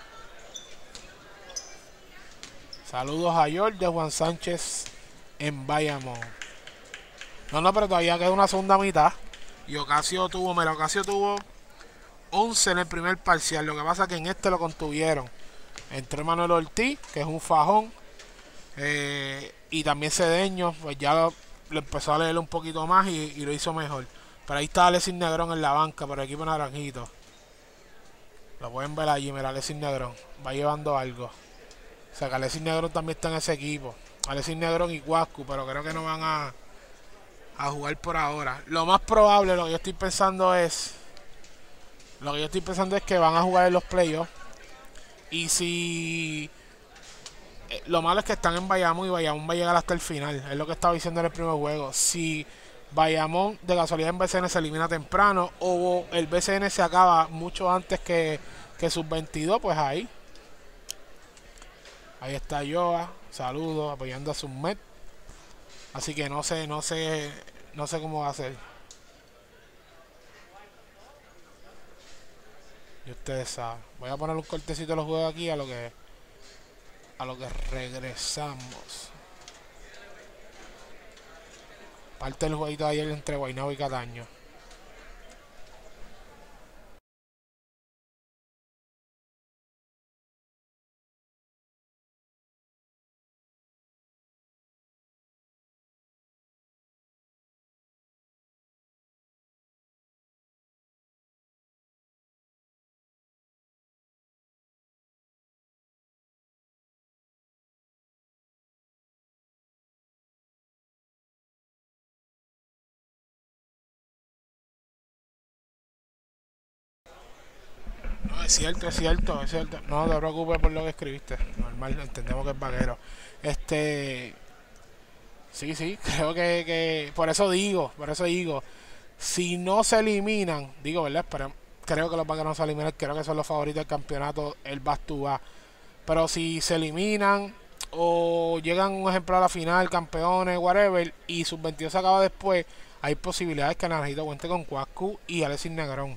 Saludos a George de Juan Sánchez en Bayamón. No, no, pero todavía queda una segunda mitad. Y Ocasio tuvo, mira, Ocasio tuvo once en el primer parcial. Lo que pasa es que en este lo contuvieron. Entró Manuel Ortiz, que es un fajón. Eh, y también Cedeño, pues ya lo, lo empezó a leer un poquito más y, y lo hizo mejor. Pero ahí está Alexis Negrón en la banca por el equipo Naranjito. Lo pueden ver allí, mira, Alexis Negrón. Va llevando algo. O sea que Alexis Negrón también está en ese equipo. Alexis Negrón y Huasco, pero creo que no van a, a jugar por ahora. Lo más probable, lo que yo estoy pensando es... Lo que yo estoy pensando es que van a jugar en los playoffs. Y si... Eh, lo malo es que están en Bayamón y Bayamón va a llegar hasta el final. Es lo que estaba diciendo en el primer juego. Si Bayamón de casualidad en B C N se elimina temprano, o el B C N se acaba mucho antes que, que sub veintidós, pues ahí. Ahí está Joa, saludos, apoyando a Submet. Así que no sé, no sé, no sé cómo va a ser. Y ustedes saben. Voy a poner un cortecito de los juegos aquí a lo que a lo que regresamos. Parte del jueguito de ayer entre Guaynabo y Cataño. No, es cierto, es cierto, es cierto. No te preocupes por lo que escribiste. Normal, entendemos que es vaquero. Este... Sí, sí, creo que, que... Por eso digo, por eso digo... Si no se eliminan, digo, ¿verdad? Pero creo que los vaqueros no se eliminan. Creo que son los favoritos del campeonato, el back to back. Pero si se eliminan o llegan un ejemplo a la final, campeones, whatever, y sub veintidós se acaba después, hay posibilidades que Naranjito cuente con Cuascu y Alexis Negrón.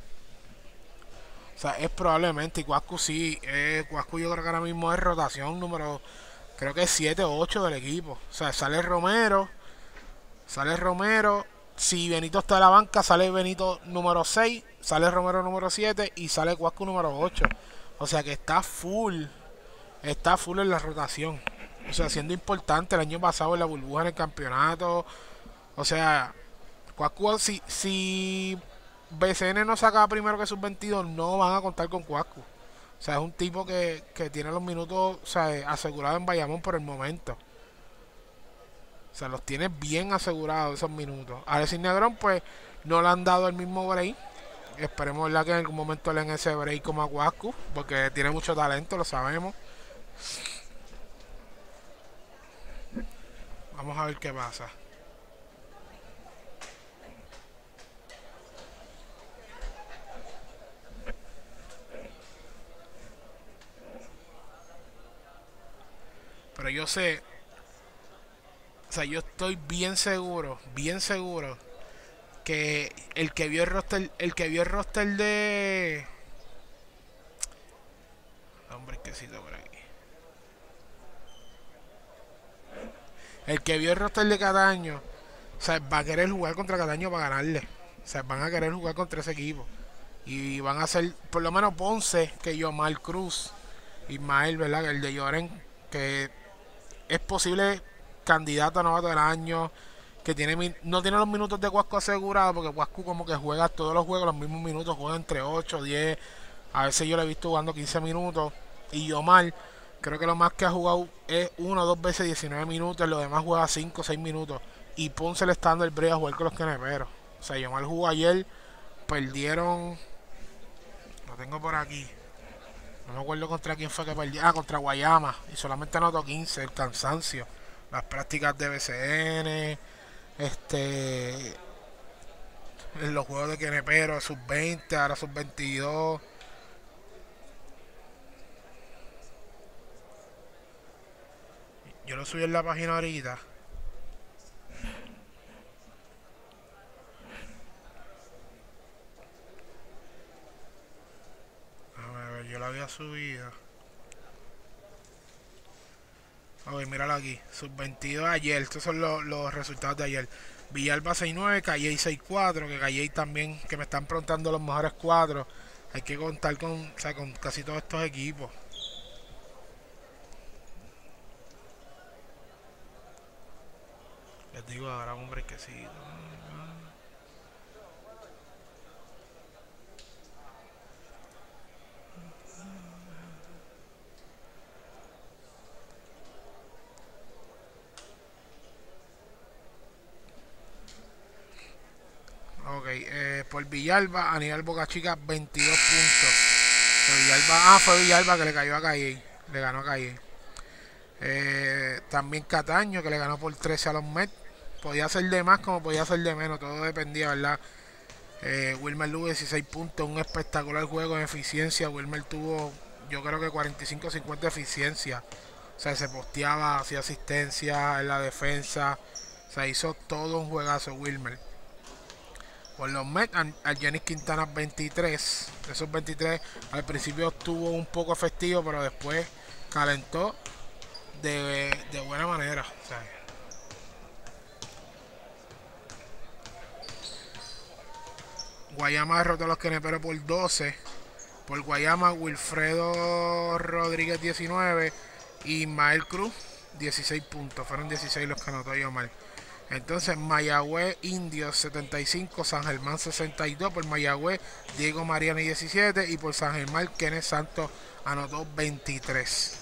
O sea, es probablemente, y Cuascu sí, eh, Cuascu yo creo que ahora mismo es rotación número, creo que es siete o ocho del equipo. O sea, sale Romero, sale Romero, si Benito está en la banca, sale Benito número seis, sale Romero número siete y sale Cuascu número ocho. O sea que está full, está full en la rotación. O sea, siendo importante el año pasado en la burbuja en el campeonato. O sea, Cuascu, si, si B C N no saca primero que sub veintidós, no van a contar con Cuascu. O sea, es un tipo que, que tiene los minutos, o sea, asegurados en Bayamón por el momento. O sea, los tiene bien asegurados esos minutos. A Alexis Negrón, pues, no le han dado el mismo break. Esperemos, ¿verdad?, que en algún momento le den ese break como a Cuascu, porque tiene mucho talento, lo sabemos. Vamos a ver qué pasa. Pero yo sé, o sea, yo estoy bien seguro, bien seguro que el que vio el roster, el que vio el roster de, hombre, que sí, por aquí. El que vio el roster de Cataño, o sea, va a querer jugar contra Cataño para ganarle. O sea, van a querer jugar contra ese equipo. Y van a ser, por lo menos Ponce, que Yomar Cruz, Ismael, ¿verdad? El de Lloren, que es posible candidato a novato del año, que tiene no tiene los minutos de Cuascu asegurados, porque Cuascu como que juega todos los juegos los mismos minutos, juega entre ocho, diez, a veces yo lo he visto jugando quince minutos, y Yomar, creo que lo más que ha jugado es una o dos veces diecinueve minutos, lo demás juega cinco o seis minutos, y Ponce le está dando el break a jugar con los caneperos. O sea, Yomar jugó ayer, perdieron, lo tengo por aquí, no me acuerdo contra quién fue que perdió. Ah, contra Guayama. Y solamente anotó quince, el cansancio. Las prácticas de B C N. Este. En los juegos de Quenepero, sub veinte, ahora sub veintidós. Yo lo subí en la página ahorita. A ver, yo lo había subido. A ver, míralo aquí. sub veintidós ayer. Estos son los, los resultados de ayer. Villalba seis nueve, Calle seis cuatro. Que Calle también, que me están preguntando los mejores cuatro. Hay que contar con, o sea, con casi todos estos equipos. Les digo ahora, hombre, que sí. Ok, eh, por Villalba, Aníbal Bocachica, veintidós puntos. Por Villalba, ah, fue Villalba que le cayó a Calle. Le ganó a Calle. Eh, también Cataño, que le ganó por trece a los Mets. Podía ser de más como podía ser de menos. Todo dependía, ¿verdad? Eh, Wilmer Lugo, dieciséis puntos. Un espectacular juego en eficiencia. Wilmer tuvo, yo creo que cuarenta y cinco cincuenta de eficiencia. O sea, se posteaba, hacía asistencia en la defensa. O sea, hizo todo un juegazo Wilmer. Por los Mets, al Jenis Quintana veintitrés. De esos veintitrés, al principio estuvo un poco efectivo, pero después calentó de, de buena manera. O sea, Guayama derrotó a los Queneperos por doce. Por Guayama, Wilfredo Rodríguez diecinueve. Y Ismael Cruz dieciséis puntos. Fueron dieciséis los que anotó Yomar. Entonces Mayagüez Indios setenta y cinco, San Germán sesenta y dos. Por Mayagüez Diego Mariani diecisiete. Y por San Germán Kenneth Santos anotó veintitrés.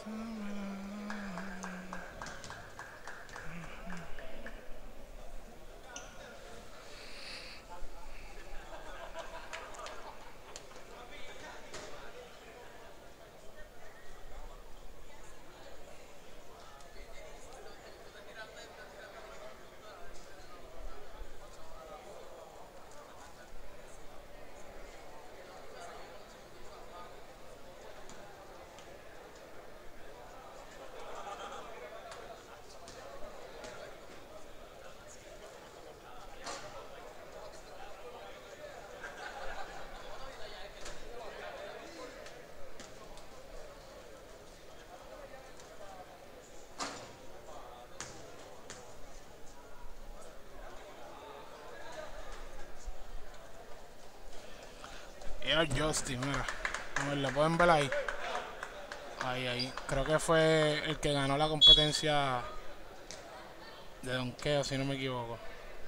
Air Justin, mira. A ver, lo pueden ver ahí. Ahí, ahí. Creo que fue el que ganó la competencia de donqueo, si no me equivoco.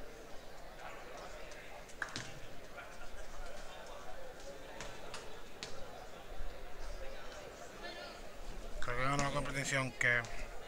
Creo que ganó la competencia de donqueo.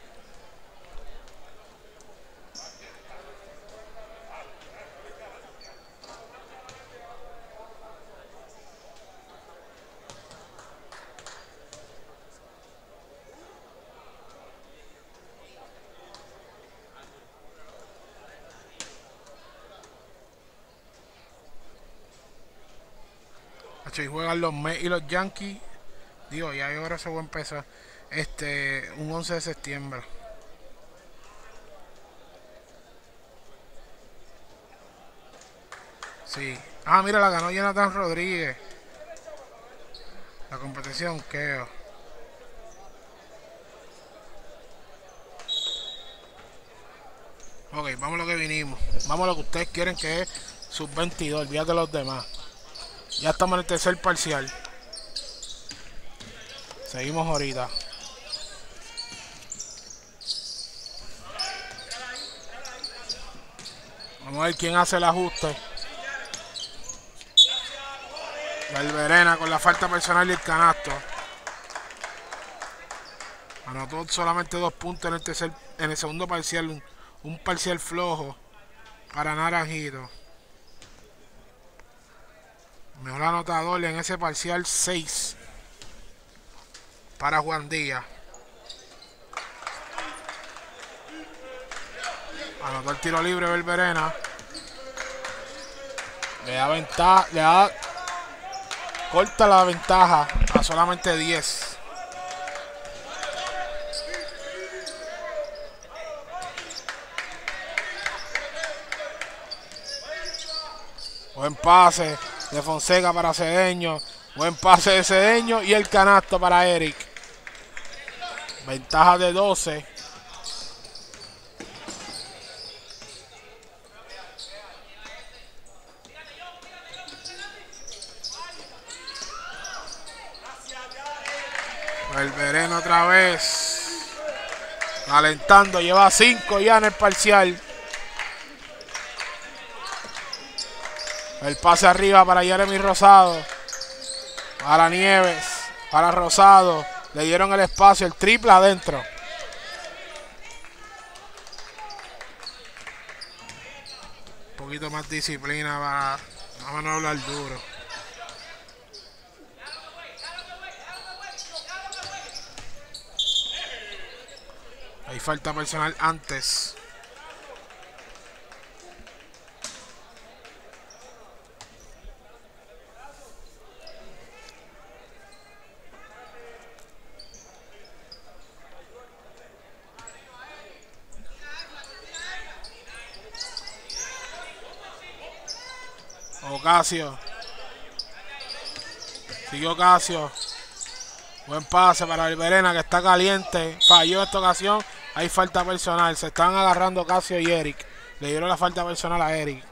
Y juegan los Mets y los Yankees. Digo, ya ahora se va a empezar. Este, un once de septiembre. Sí. Ah, mira, la ganó Jonathan Rodríguez. La competición, ¿qué? Ok, vamos a lo que vinimos. Vamos a lo que ustedes quieren, que es sub veintidós. Olvídate de los demás. Ya estamos en el tercer parcial. Seguimos ahorita. Vamos a ver quién hace el ajuste. Belverena con la falta personal y el canasto. Anotó solamente dos puntos en el tercer, en el segundo parcial. Un, un parcial flojo para Naranjito. Mejor anotador en ese parcial, seis para Juan Díaz. Anotó el tiro libre Belverena. Le da ventaja, le da corta la ventaja a solamente diez. Buen pase de Fonseca para Cedeño. Buen pase de Cedeño y el canasto para Eric. Ventaja de doce. Belverena otra vez. Alentando, lleva cinco ya en el parcial. El pase arriba para Jeremy Rosado. Para Nieves. Para Rosado. Le dieron el espacio. El triple adentro. Un poquito más disciplina para... Vamos a hablar duro. Hay falta personal antes. Ocasio. Siguió Ocasio. Buen pase para Belverena, que está caliente. Falló esta ocasión. Hay falta personal. Se están agarrando Ocasio y Eric. Le dieron la falta personal a Eric.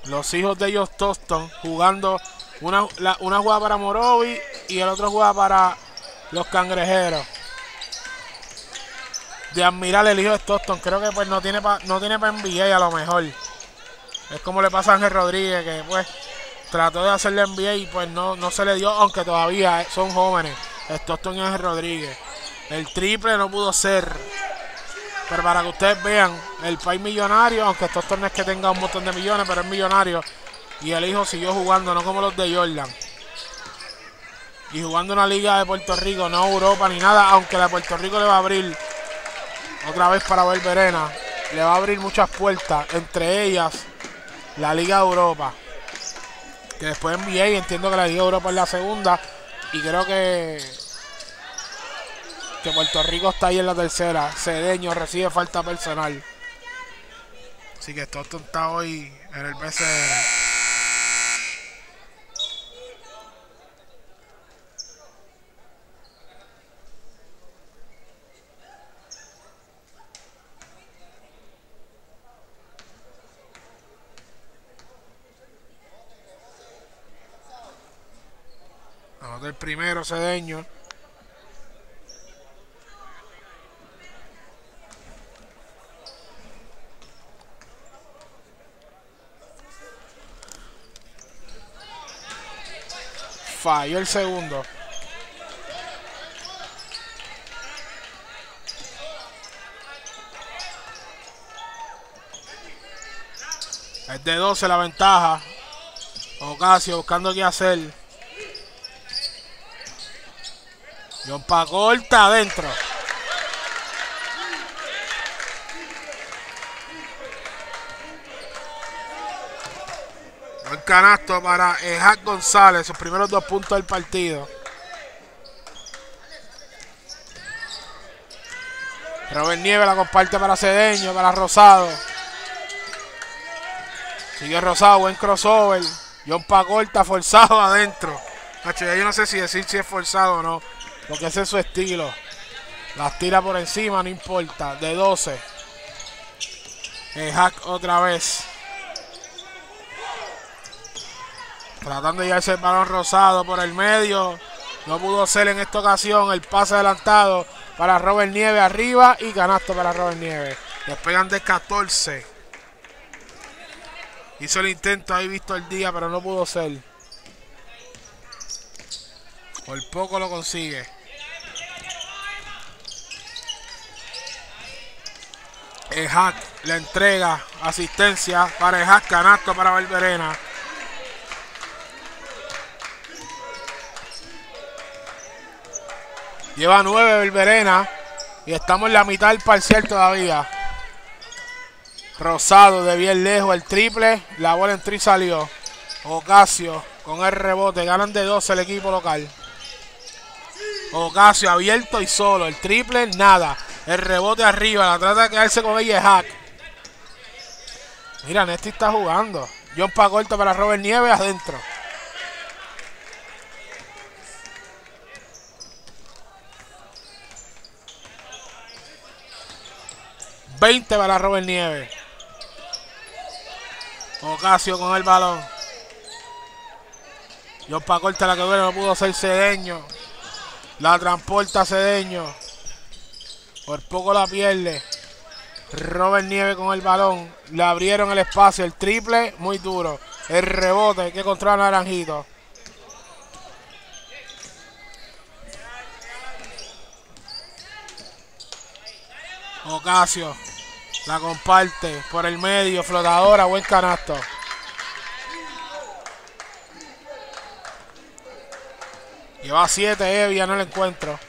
Los hijos de ellos Toston jugando una, la, una jugada para Morovi y el otro jugada para los Cangrejeros. De admirar el hijo de Toston. Creo que pues no tiene para no tiene para N B A a lo mejor. Es como le pasa a Ángel Rodríguez, que pues trató de hacerle N B A y pues no, no se le dio, aunque todavía son jóvenes. Stockton y Ángel Rodríguez. El triple no pudo ser. Pero para que ustedes vean, el país millonario, aunque Stockton no es que tenga un montón de millones, pero es millonario. Y el hijo siguió jugando, no como los de Jordan. Y jugando una liga de Puerto Rico, no Europa ni nada, aunque la de Puerto Rico le va a abrir otra vez para Abel Verena. Le va a abrir muchas puertas, entre ellas la Liga de Europa. Que después N B A, entiendo que la Liga de Europa es la segunda. Y creo que, que Puerto Rico está ahí en la tercera. Cedeño recibe falta personal. Así que Stockton está hoy en el B C N. Anota el primero Cedeño. Falló el segundo. Es de doce la ventaja. Ocasio buscando qué hacer. John Pacorta adentro. Buen canasto para Ejak González, sus primeros dos puntos del partido. Robert Nieves la comparte para Cedeño, para Rosado. Sigue Rosado, buen crossover. John Pacorta forzado adentro. Nacho, ya yo no sé si decir si es forzado o no, porque ese es su estilo. Las tira por encima, no importa. De doce. Ejak otra vez. Tratando de llevarse el balón Rosado por el medio. No pudo ser en esta ocasión. El pase adelantado para Robert Nieves arriba y canasto para Robert Nieves. Despegan de catorce. Hizo el intento ahí visto el día, pero no pudo ser. Por poco lo consigue. Ejak le entrega asistencia para Ejak, canasto para Abel Verena. Lleva nueve Abel Verena y estamos en la mitad del parcial todavía. Rosado de bien lejos el triple. La bola entró y salió. Ocasio con el rebote. Ganan de doce el equipo local. Ocasio abierto y solo. El triple, nada. El rebote arriba. La trata de quedarse con ella Ejak. Mira, Nesti está jugando. John Pacorta para Robert Nieves adentro. veinte para Robert Nieves. Ocasio con el balón. John Pacorta la que duele, no pudo ser Cedeño. La transporta Cedeño. Por poco la pierde. Robert Nieves con el balón. Le abrieron el espacio. El triple, muy duro. El rebote que controla Naranjito. Ocasio la comparte por el medio, flotadora, buen canasto. Lleva siete Evia en el encuentro.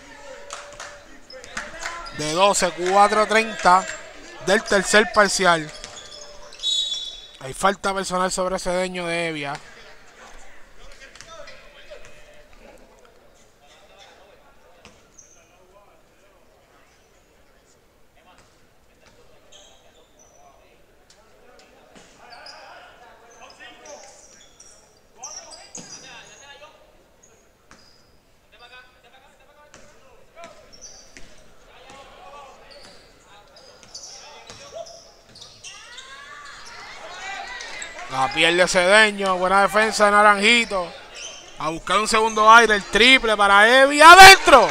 De doce, cuatro treinta del tercer parcial. Hay falta personal sobre Cedeño de Evia. La pierde Cedeño. Buena defensa de Naranjito. A buscar un segundo aire. El triple para Evi. ¡Adentro!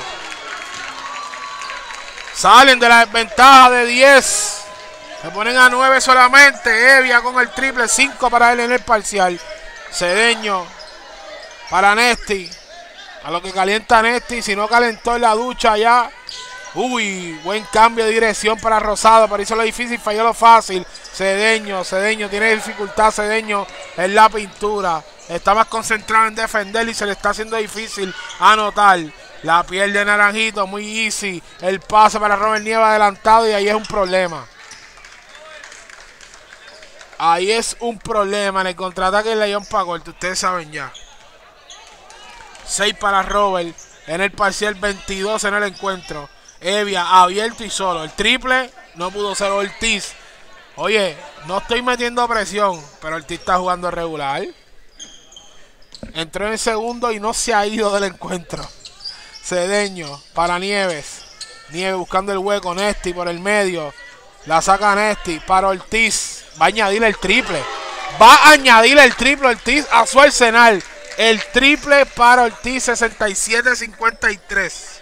Salen de la desventaja de diez. Se ponen a nueve solamente. Evia con el triple. cinco para él en el parcial. Cedeño para Nesti. A lo que calienta Nesti. Si no calentó en la ducha ya. Uy, buen cambio de dirección para Rosado. Pero hizo lo difícil, falló lo fácil. Cedeño, Cedeño tiene dificultad. Cedeño en la pintura. Está más concentrado en defender y se le está haciendo difícil anotar. La pierde Naranjito, muy easy. El pase para Robert Nieves adelantado y ahí es un problema. Ahí es un problema en el contraataque de León Pagorte. Ustedes saben ya. seis para Robert en el parcial, veintidós en el encuentro. Evia abierto y solo. El triple no pudo ser Ortiz. Oye, no estoy metiendo presión, pero Ortiz está jugando regular. Entró en el segundo y no se ha ido del encuentro. Cedeño para Nieves. Nieves buscando el hueco. Nesti por el medio. La saca Nesti para Ortiz. Va a añadir el triple. Va a añadir el triple Ortiz a su arsenal. El triple para Ortiz, sesenta y siete cincuenta y tres.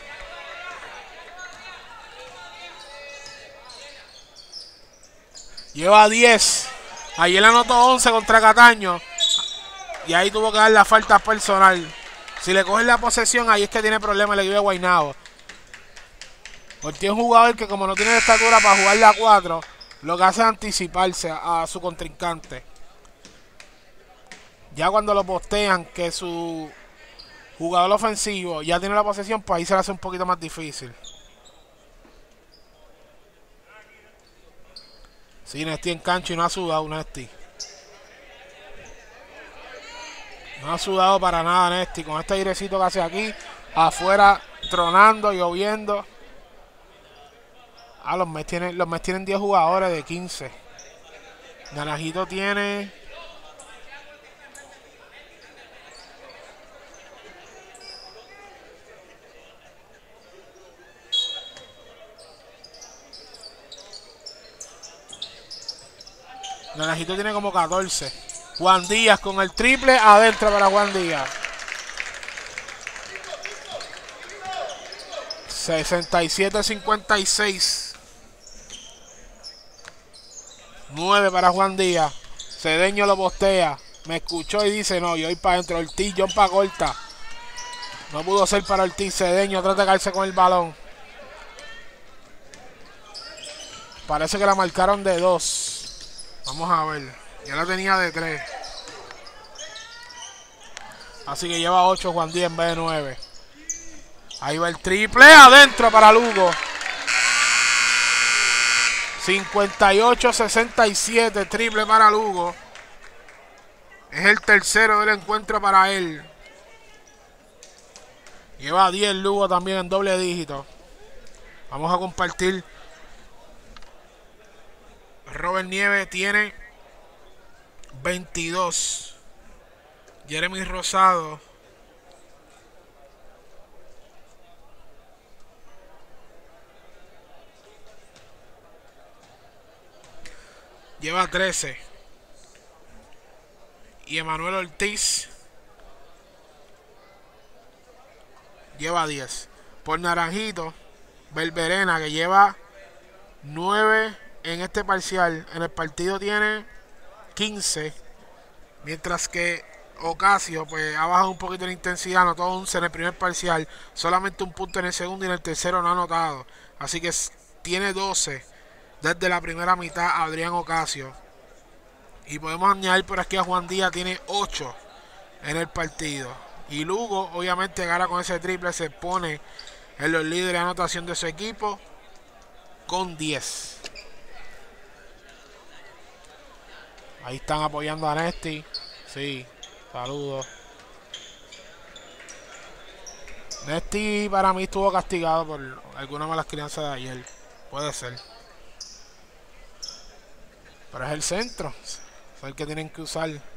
Lleva diez. Ayer anotó once contra Cataño. Y ahí tuvo que dar la falta personal. Si le cogen la posesión, ahí es que tiene problemas el equipo de Guaynabo. Ortiz es un jugador que como no tiene estatura para jugar la cuatro, lo que hace es anticiparse a, a su contrincante. Ya cuando lo postean que su jugador ofensivo ya tiene la posesión, pues ahí se le hace un poquito más difícil. Sí, Nesti en cancha y no ha sudado Nesti. No ha sudado para nada Nesti. Con este airecito que hace aquí, afuera tronando, lloviendo. Ah, los Mets tienen, los Mets tienen diez jugadores de quince. Naranjito tiene... Naranjito tiene como catorce. Juan Díaz con el triple adentro para Juan Díaz. sesenta y siete cincuenta y seis. nueve para Juan Díaz. Cedeño lo postea. Me escuchó y dice no, yo voy para adentro. Ortiz, John pa' corta. No pudo ser para Ortiz. Cedeño trata de caerse con el balón. Parece que la marcaron de dos. Vamos a ver. Ya la tenía de tres. Así que lleva ocho Juan Díaz en vez de nueve. Ahí va el triple adentro para Lugo. cincuenta y ocho sesenta y siete. Triple para Lugo. Es el tercero del encuentro para él. Lleva diez Lugo también en doble dígito. Vamos a compartir. Robert Nieves tiene veintidós. Jeremy Rosado lleva trece. Y Emanuel Ortiz lleva diez. Por Naranjito, Belverena, que lleva nueve en este parcial. En el partido tiene quince. Mientras que Ocasio pues ha bajado un poquito la intensidad. Anotó once en el primer parcial. Solamente un punto en el segundo y en el tercero no ha anotado. Así que tiene doce desde la primera mitad Adrián Ocasio. Y podemos añadir por aquí a Juan Díaz. Tiene ocho en el partido. Y Lugo obviamente gana con ese triple. Se pone en los líderes de anotación de su equipo con diez. Ahí están apoyando a Nesti. Sí, saludos. Nesti para mí estuvo castigado por algunas malas crianzas de ayer. Puede ser. Pero es el centro. Es el que tienen que usar. Y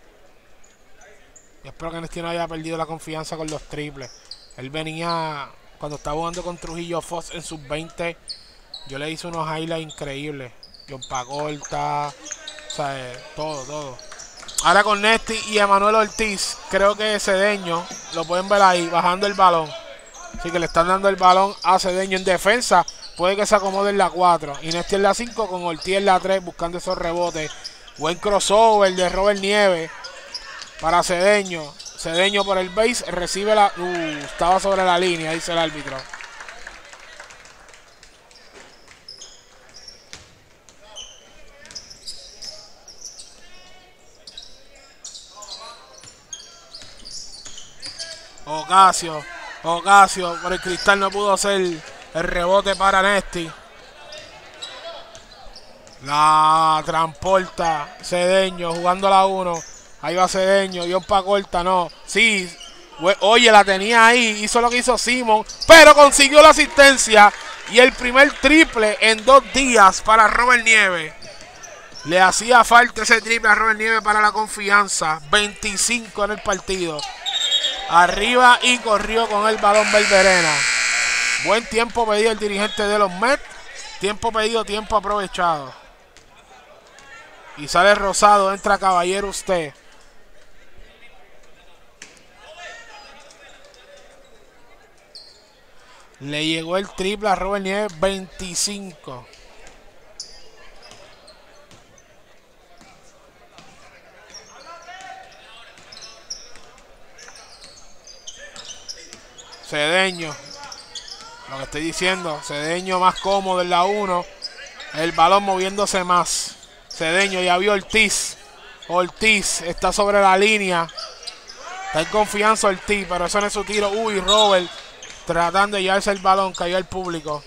espero que Nesti no haya perdido la confianza con los triples. Él venía, cuando estaba jugando con Trujillo Fox en sub veinte, yo le hice unos highlights increíbles. John Pagorta. O sea, eh, todo, todo. Ahora con Nesti y Emanuel Ortiz. Creo que Cedeño, lo pueden ver ahí, bajando el balón. Así que le están dando el balón a Cedeño en defensa. Puede que se acomode en la cuatro. Y Nesti en la cinco con Ortiz en la tres buscando esos rebotes. Buen crossover de Robert Nieves para Cedeño. Cedeño por el base. Recibe la... Uh, estaba sobre la línea, dice el árbitro. Ocasio. Ocasio por el cristal no pudo hacer el rebote para Nesti. La transporta Cedeño jugando la uno. Ahí va Cedeño. Dio pa' corta, no. Sí. Oye, la tenía ahí. Hizo lo que hizo Simon. Pero consiguió la asistencia. Y el primer triple en dos días para Robert Nieves. Le hacía falta ese triple a Robert Nieves para la confianza. veinticinco en el partido. Arriba y corrió con el balón Belverena. Buen tiempo pedido el dirigente de los Mets. Tiempo pedido, tiempo aprovechado. Y sale Rosado, entra Caballero usted. Le llegó el triple a Robert Nieves, veinticinco. Cedeño. Lo que estoy diciendo, Cedeño más cómodo en la uno. El balón moviéndose más. Cedeño, ya vio Ortiz. Ortiz está sobre la línea. Está en confianza Ortiz, pero eso no es su tiro. Uy, Robert tratando de llevarse el balón, cayó el público.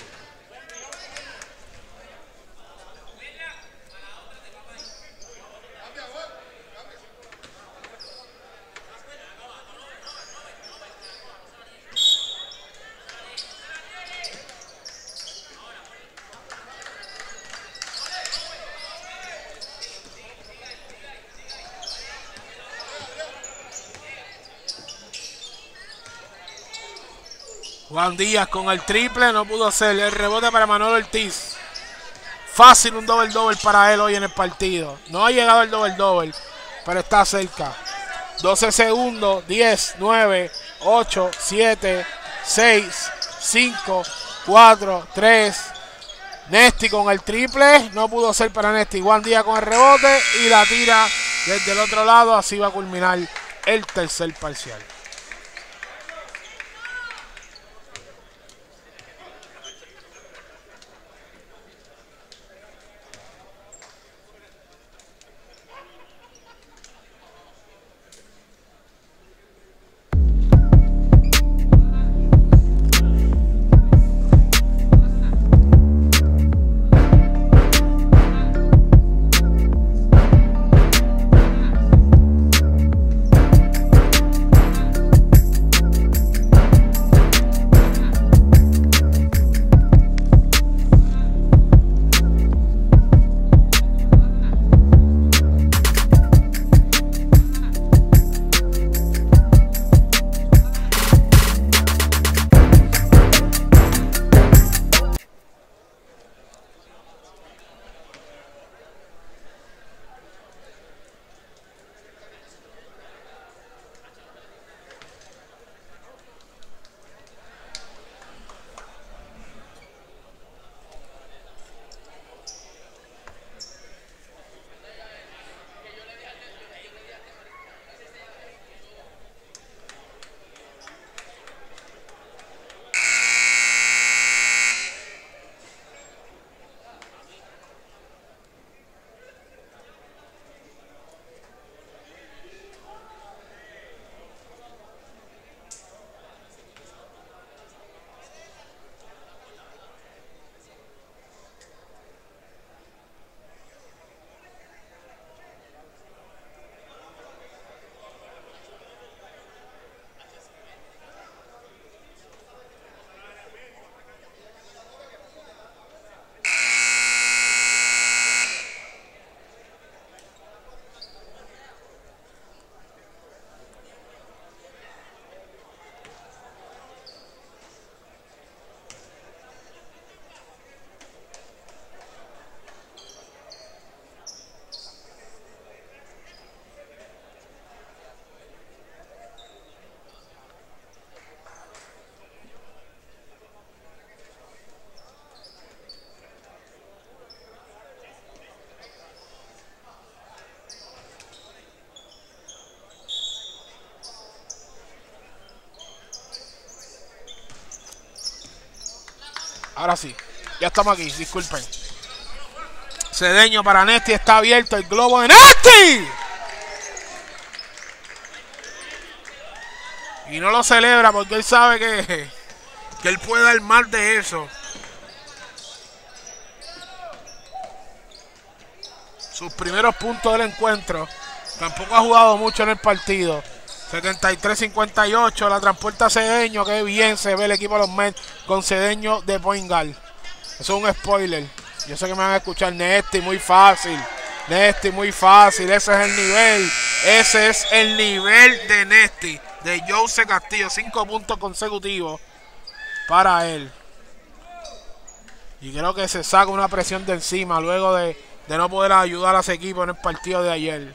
Juan Díaz con el triple, no pudo hacer el rebote para Manuel Ortiz. Fácil un doble doble para él hoy en el partido. No ha llegado el doble doble, pero está cerca. doce segundos, diez, nueve, ocho, siete, seis, cinco, cuatro, tres. Nesti con el triple, no pudo ser para Nesti. Juan Díaz con el rebote y la tira desde el otro lado. Así va a culminar el tercer parcial. Ahora sí. Ya estamos aquí, disculpen. Cedeño para Nesti, está abierto el globo de Nesti. Y no lo celebra porque él sabe que, que él puede dar más de eso. Sus primeros puntos del encuentro. Tampoco ha jugado mucho en el partido. setenta y tres cincuenta y ocho, la transporta Cedeño. Qué bien se ve el equipo de los Mets con Cedeño de point guard. Eso es un spoiler. Yo sé que me van a escuchar. Nesti, muy fácil. Nesti, muy fácil. Ese es el nivel. Ese es el nivel de Nesti. De Jose Castillo. Cinco puntos consecutivos para él. Y creo que se saca una presión de encima luego de, de no poder ayudar a ese equipo en el partido de ayer.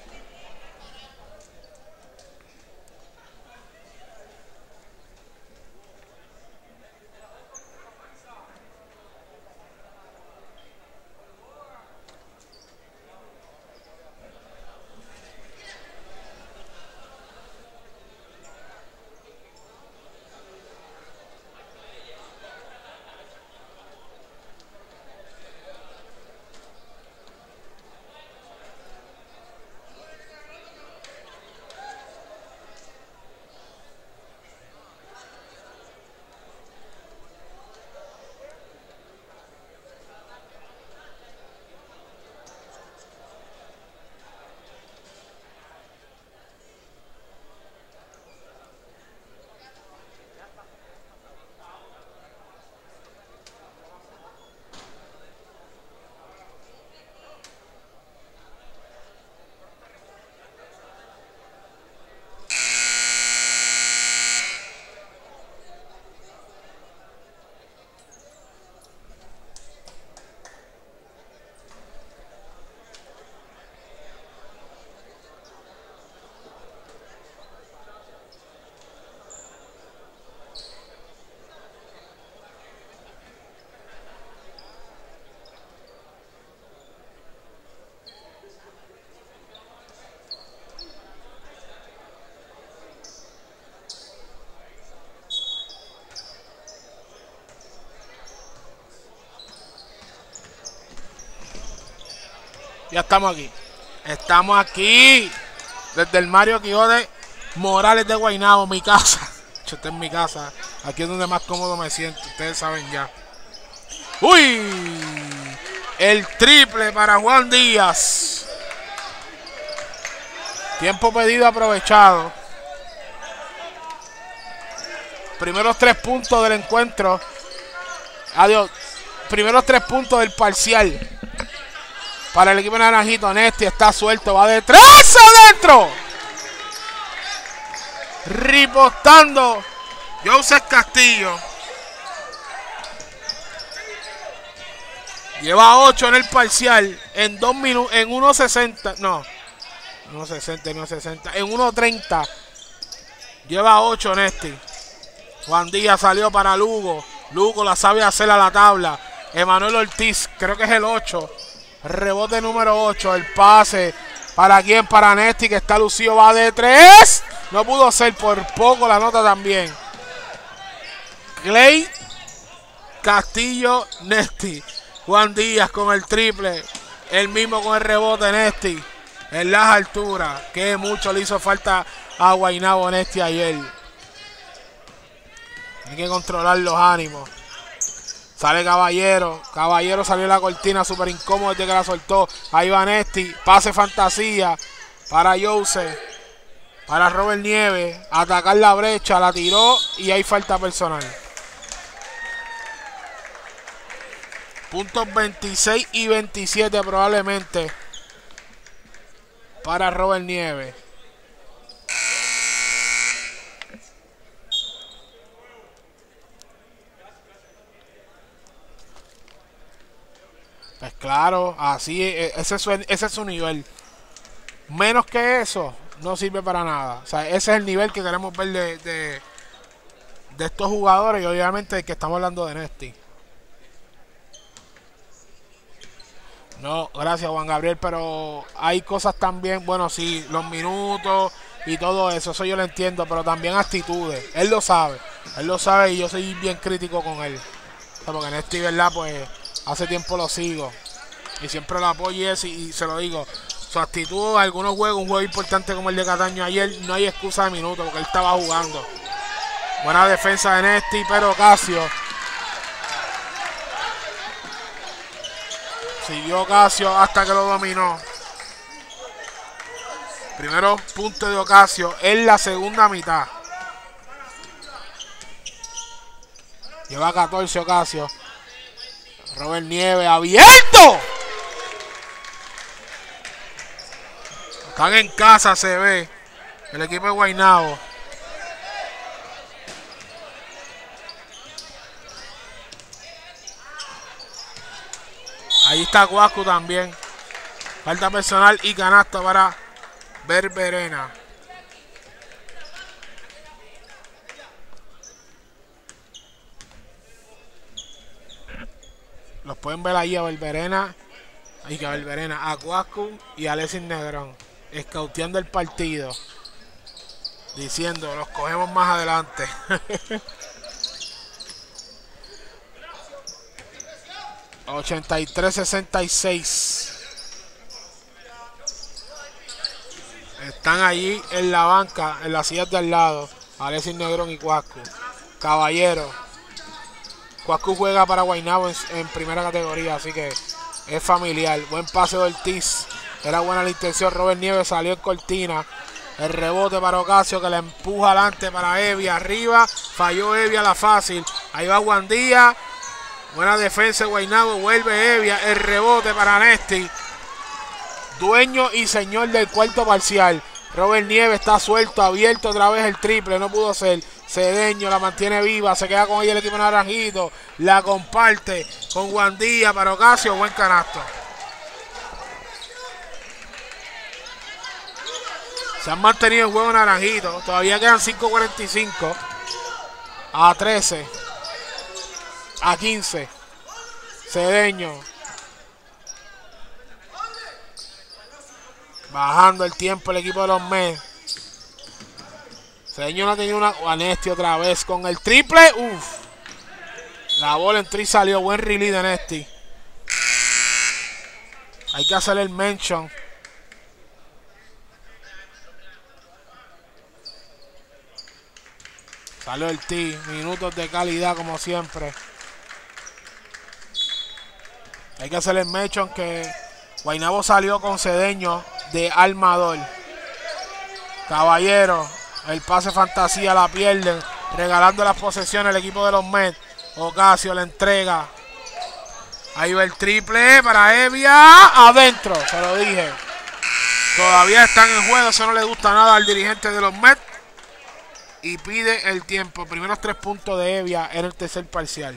Ya estamos aquí. Estamos aquí. Desde el Mario Quijote Morales de Guaynabo, mi casa. Esta es mi casa. Aquí es donde más cómodo me siento. Ustedes saben ya. ¡Uy! El triple para Juan Díaz. Tiempo pedido aprovechado. Primeros tres puntos del encuentro. Adiós. Primeros tres puntos del parcial. Para el equipo de Naranjito. Nesti está suelto. Va de tres adentro. Ripostando Jose Castillo. Lleva ocho en el parcial. En dos minutos. En uno sesenta. No. uno sesenta, uno sesenta. En uno treinta. Lleva ocho Nesti. Juan Díaz salió para Lugo. Lugo la sabe hacer a la tabla. Emanuel Ortiz. Creo que es el ocho. Rebote número ocho. El pase. ¿Para quién? Para Nesti, que está lucido. Va de tres. No pudo ser, por poco la nota también. Clay Castillo Nesti. Juan Díaz con el triple. El mismo con el rebote Nesti. En las alturas. Que mucho le hizo falta a Guaynabo Nesti ayer. Hay que controlar los ánimos. Sale Caballero. Caballero salió en la cortina súper incómodo desde que la soltó. Ahí va Nesti. Pase fantasía para Jose. Para Robert Nieves. Atacar la brecha. La tiró y hay falta personal. Puntos veintiséis y veintisiete probablemente. Para Robert Nieves. Pues claro, así, ese es, su, ese es su nivel. Menos que eso, no sirve para nada. O sea, ese es el nivel que queremos ver de, de, de estos jugadores y obviamente de que estamos hablando de Nesti. No, gracias Juan Gabriel, pero hay cosas también, bueno, sí, los minutos y todo eso, eso yo lo entiendo, pero también actitudes. Él lo sabe, él lo sabe y yo soy bien crítico con él. Porque Nesty, ¿verdad? Pues hace tiempo lo sigo. Y siempre lo apoyo y, eso, y se lo digo. Su actitud, algunos juegos, un juego importante como el de Cataño ayer, no hay excusa de minuto porque él estaba jugando. Buena defensa de Nesty, pero Ocasio. Siguió Ocasio hasta que lo dominó. Primero punto de Ocasio en la segunda mitad. Lleva catorce Ocasio. Robert Nieves abierto. Están en casa, se ve. El equipo de Guaynabo. Ahí está Cuascu también. Falta personal y canasta para Berberena. Los pueden ver ahí a Berberena. Y que a Berberena, a Cuascu y a Alexis Negrón. Escauteando el partido. Diciendo, los cogemos más adelante. ochenta y tres sesenta y seis. Están allí en la banca, en las sillas de al lado. Alexis Negrón y Cuascu. Caballero. Cuascu juega para Guaynabo en, en primera categoría, así que es familiar. Buen pase de Ortiz. Era buena la intención. Robert Nieves salió en cortina. El rebote para Ocasio que la empuja adelante para Evia. Arriba. Falló Evia la fácil. Ahí va Guandía. Buena defensa de Guaynabo. Vuelve Evia. El rebote para Nesty. Dueño y señor del cuarto parcial. Robert Nieves está suelto, abierto otra vez el triple. No pudo ser. Cedeño la mantiene viva. Se queda con ella el equipo naranjito. La comparte con Guandía para Ocasio. Buen canasto. Se han mantenido el juego naranjito. Todavía quedan cinco cuarenta y cinco. A trece. A quince. Cedeño. Bajando el tiempo el equipo de los Mets. Cedeño no ha tenido una... Nesty otra vez con el triple. Uf. La bola entró y salió. Buen release de Nesty. Hay que hacer el mention. Salió el T. Minutos de calidad como siempre. Hay que hacer el mention que Guaynabo salió con Cedeño de armador. Caballero. El pase fantasía la pierden. Regalando las posesiones el equipo de los Mets. Ocasio la entrega. Ahí va el triple para Evia. Adentro, se lo dije. Todavía están en juego. Eso no le gusta nada al dirigente de los Mets. Y pide el tiempo. Primeros tres puntos de Evia en el tercer parcial.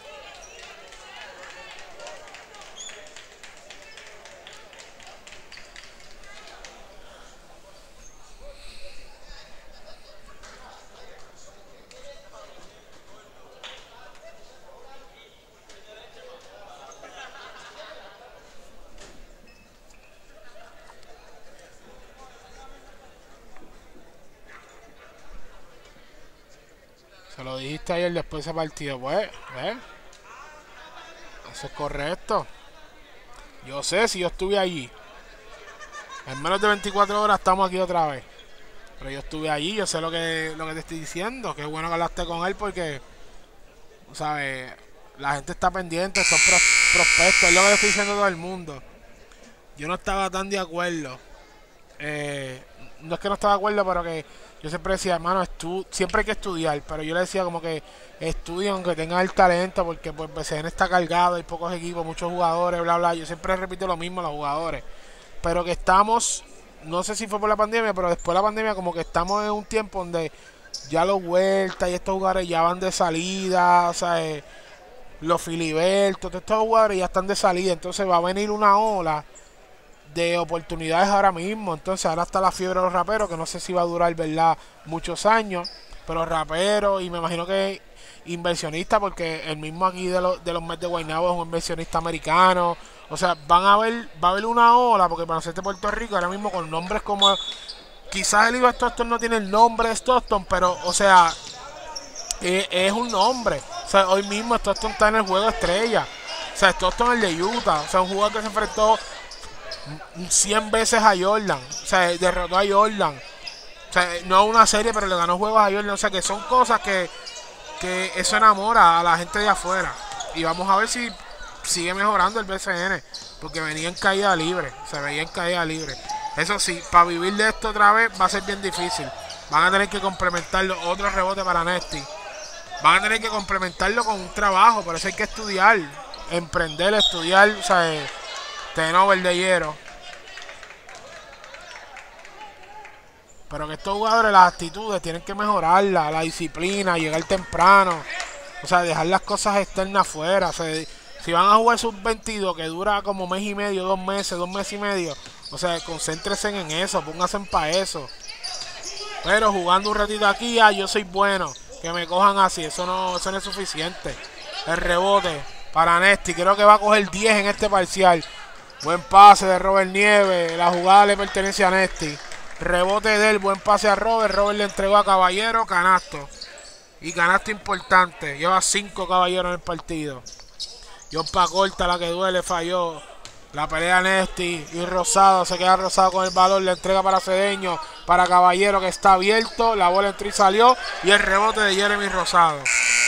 Se lo dijiste ayer después de ese partido. Pues, ¿eh? Eso es correcto. Yo sé, si yo estuve allí. En menos de veinticuatro horas estamos aquí otra vez. Pero yo estuve allí, yo sé lo que, lo que te estoy diciendo. Qué bueno que hablaste con él porque, ¿sabes? La gente está pendiente, estos pros, prospectos. Es lo que le estoy diciendo a todo el mundo. Yo no estaba tan de acuerdo. Eh, no es que no estaba de acuerdo, pero que yo siempre decía, hermano, siempre hay que estudiar. Pero yo le decía como que estudien aunque tengan el talento, porque pues B C N está cargado, hay pocos equipos, muchos jugadores, bla, bla. Yo siempre repito lo mismo a los jugadores. Pero que estamos, no sé si fue por la pandemia, pero después de la pandemia como que estamos en un tiempo donde ya los Huerta y estos jugadores ya van de salida, o sea, eh, los Filiberto, todos estos jugadores ya están de salida. Entonces va a venir una ola de oportunidades ahora mismo. Entonces ahora está la fiebre de los raperos, que no sé si va a durar, ¿verdad?, muchos años, pero raperos, y me imagino que inversionista, porque el mismo aquí de, lo, de los Mets de Guaynabo es un inversionista americano. O sea, van a ver, va a haber una ola, porque para nosotros de Puerto Rico ahora mismo con nombres como, quizás el Ivo Stockton no tiene el nombre de Stockton, pero o sea, eh, es un nombre. O sea, hoy mismo Stockton está en el juego estrella. O sea, Stockton es el de Utah. O sea, un jugador que se enfrentó cien veces a Jordan. O sea, derrotó a Jordan. O sea, no una serie, pero le ganó juegos a Jordan. O sea, que son cosas que, que eso enamora a la gente de afuera. Y vamos a ver si sigue mejorando el B C N. Porque venía en caída libre. Se veía en caída libre. Eso sí, para vivir de esto otra vez va a ser bien difícil. Van a tener que complementarlo. Otro rebote para Nesty. Van a tener que complementarlo con un trabajo. Por eso hay que estudiar. Emprender, estudiar. O sea, eh, Tenover de hierro. Pero que estos jugadores, las actitudes, tienen que mejorarla. La disciplina, llegar temprano. O sea, dejar las cosas externas afuera. O sea, si van a jugar sub veintidós, que dura como mes y medio, dos meses, dos meses y medio. O sea, concéntrense en eso, pónganse para eso. Pero jugando un ratito aquí, ah, yo soy bueno. Que me cojan así, eso no, eso no es suficiente. El rebote para Nesty, creo que va a coger diez en este parcial. Buen pase de Robert Nieves, la jugada le pertenece a Nesty. Rebote de él, buen pase a Robert, Robert le entregó a Caballero, canasto. Y canasto importante, lleva cinco Caballeros en el partido. John Pacorta, la que duele, falló. La pelea Nesty y Rosado, se queda Rosado con el balón, le entrega para Cedeño, para Caballero que está abierto, la bola entró y salió, y el rebote de Jeremy Rosado.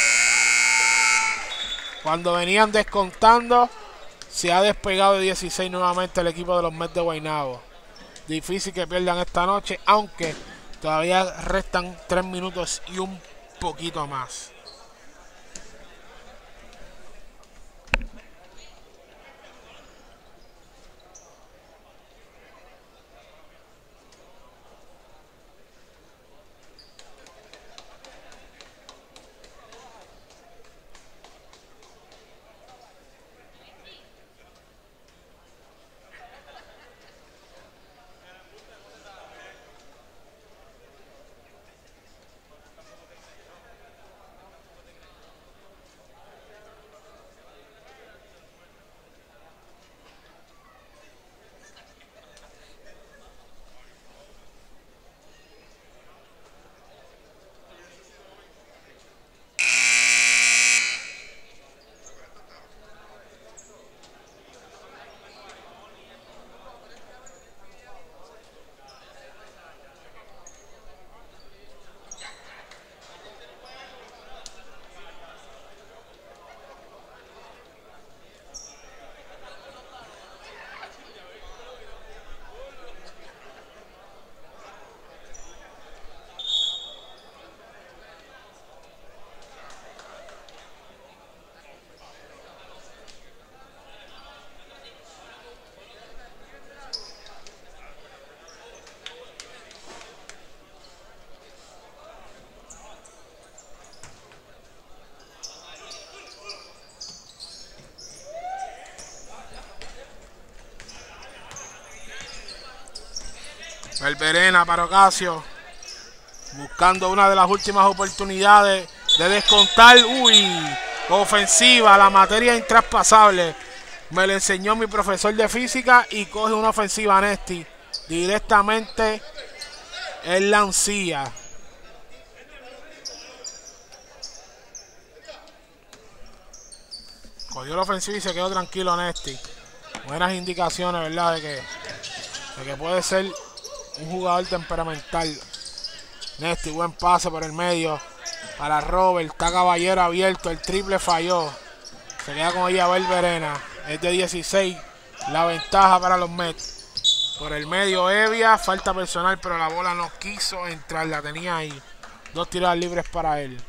Cuando venían descontando, se ha despegado de dieciséis nuevamente el equipo de los Mets de Guaynabo. Difícil que pierdan esta noche, aunque todavía restan tres minutos y un poquito más. Verena para Ocasio, buscando una de las últimas oportunidades de descontar. Uy, ofensiva, la materia intraspasable. Me lo enseñó mi profesor de física y coge una ofensiva Nesty directamente en la encía. Cogió la ofensiva y se quedó tranquilo Nesty. Buenas indicaciones, ¿verdad? De que, de que puede ser un jugador temperamental. Nesty, buen pase por el medio para Robert. Está Caballero abierto, el triple falló. Se queda con ella Verena. Es de dieciséis. La ventaja para los Mets. Por el medio Evia, falta personal, pero la bola no quiso entrar. La tenía ahí. Dos tiradas libres para él.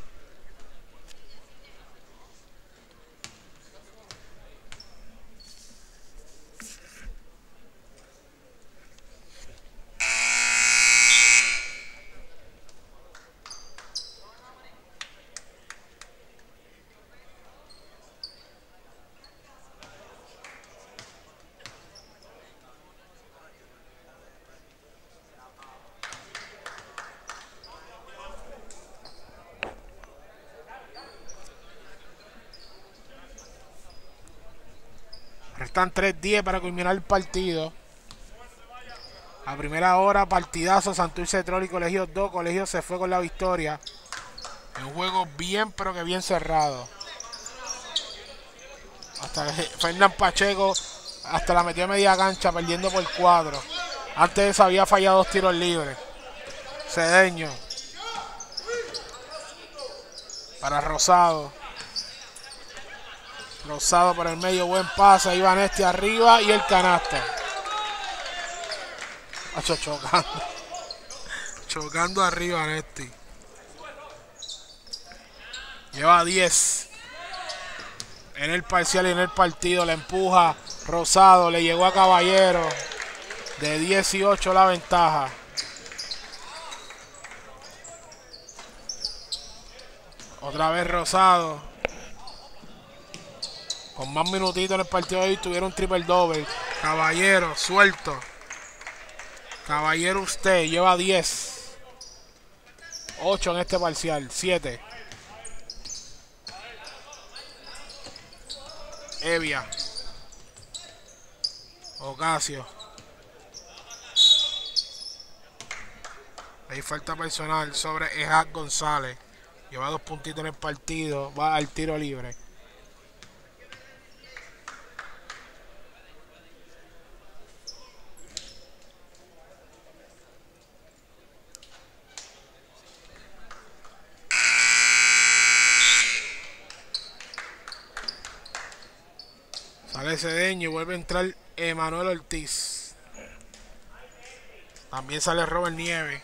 Restan tres diez para culminar el partido. A primera hora, partidazo, Santurce Troll y Colegio dos. Colegio se fue con la victoria. Un juego bien, pero que bien cerrado. Hasta que Fernán Pacheco hasta la metió a media cancha, perdiendo por cuatro. Antes de eso había fallado dos tiros libres. Cedeño. Para Rosado. Rosado por el medio, buen pase. Ahí va Nesti arriba y el canasta. Hacho, chocando. Chocando arriba Nesti. Lleva diez. En el parcial y en el partido le empuja Rosado, le llegó a Caballero. De dieciocho la ventaja. Otra vez Rosado. Con más minutitos en el partido de hoy tuvieron triple doble. Caballero suelto. Caballero usted lleva diez. ocho en este parcial. siete. Evia. Ocasio. Hay falta personal sobre Ejad González. Lleva dos puntitos en el partido. Va al tiro libre. Sale Cedeño y vuelve a entrar Emanuel Ortiz. También sale Robert Nieves.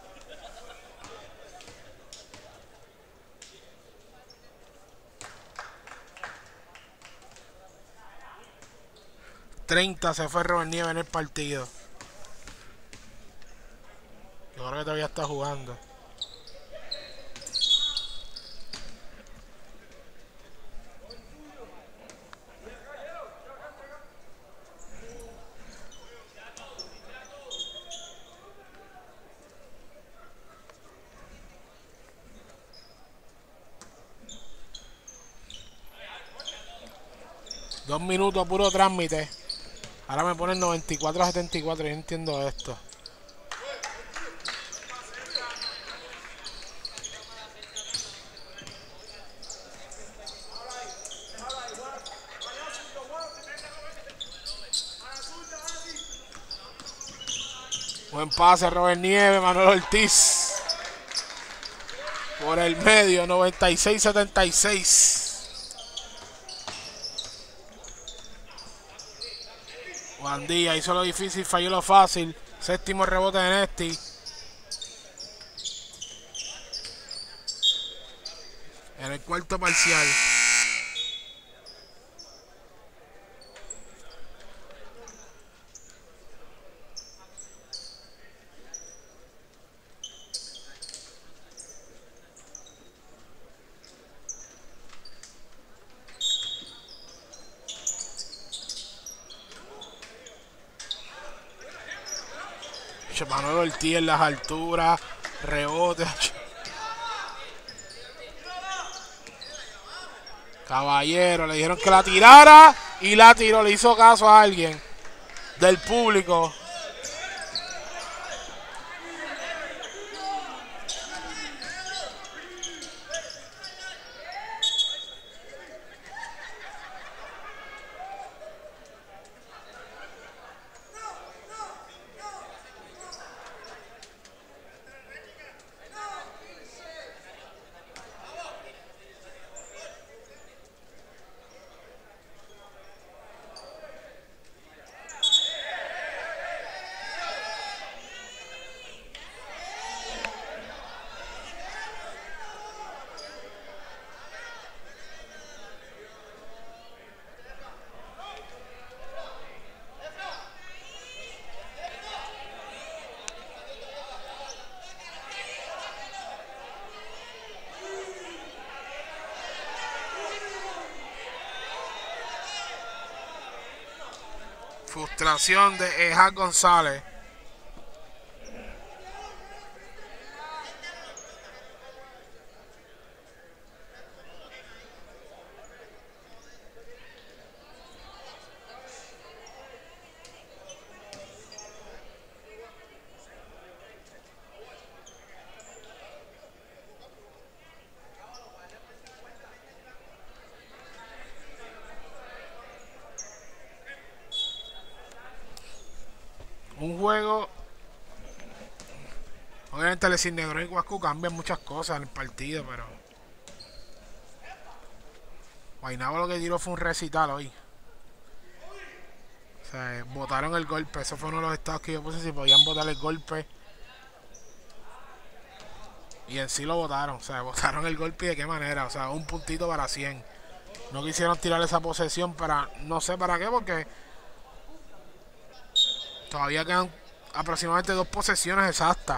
treinta se fue Robert Nieves en el partido. Yo creo que todavía está jugando. Dos minutos puro trámite. Ahora me ponen noventa y cuatro a setenta y cuatro. Yo entiendo esto. Buen pase Robert Nieves, Manuel Ortiz. Por el medio, noventa y seis a setenta y seis. Guandía hizo lo difícil, falló lo fácil. Séptimo rebote de Nesti. En el cuarto parcial. Manuel Ortiz en las alturas, rebote. Caballero, le dijeron que la tirara y la tiró, le hizo caso a alguien del público. Frustración de Ejad González. un juego. Obviamente el Cisneros y Guascu cambian muchas cosas en el partido, pero Guaynabo lo que tiró fue un recital hoy. O sea, botaron el golpe. Eso fue uno de los estados que yo puse, si podían botar el golpe. Y en sí lo botaron. O sea, botaron el golpe y de qué manera. O sea, un puntito para cien. No quisieron tirar esa posesión para, no sé para qué, porque todavía quedan aproximadamente dos posesiones exactas.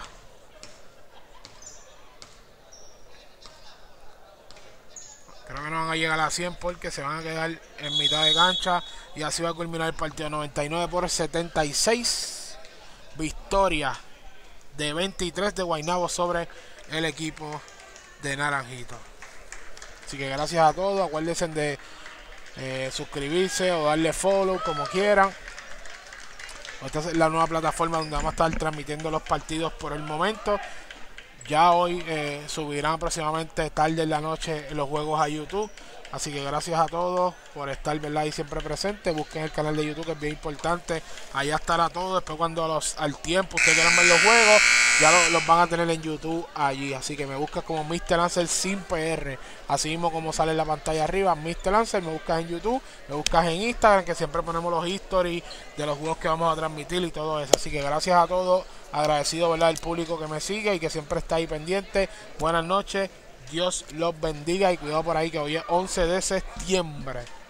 Creo que no van a llegar a cien porque se van a quedar en mitad de cancha. Y así va a culminar el partido. noventa y nueve por setenta y seis. Victoria de veintitrés de Guaynabo sobre el equipo de Naranjito. Así que gracias a todos. Acuérdense de eh, suscribirse o darle follow como quieran. Esta es la nueva plataforma donde vamos a estar transmitiendo los partidos por el momento. Ya hoy eh, subirán aproximadamente tarde en la noche los juegos a YouTube. Así que gracias a todos por estar, ¿verdad?, y siempre presentes. Busquen el canal de YouTube, que es bien importante. Allá estará todo. Después cuando los, al tiempo ustedes quieran ver los juegos, ya lo, los van a tener en YouTube allí. Así que me buscas como mister Lancer sin P R. Así mismo como sale en la pantalla arriba, mister Lancer. Me buscas en YouTube, me buscas en Instagram, que siempre ponemos los histories de los juegos que vamos a transmitir y todo eso. Así que gracias a todos. Agradecido, ¿verdad?, el público que me sigue y que siempre está ahí pendiente. Buenas noches. Dios los bendiga y cuidado por ahí que hoy es once de septiembre.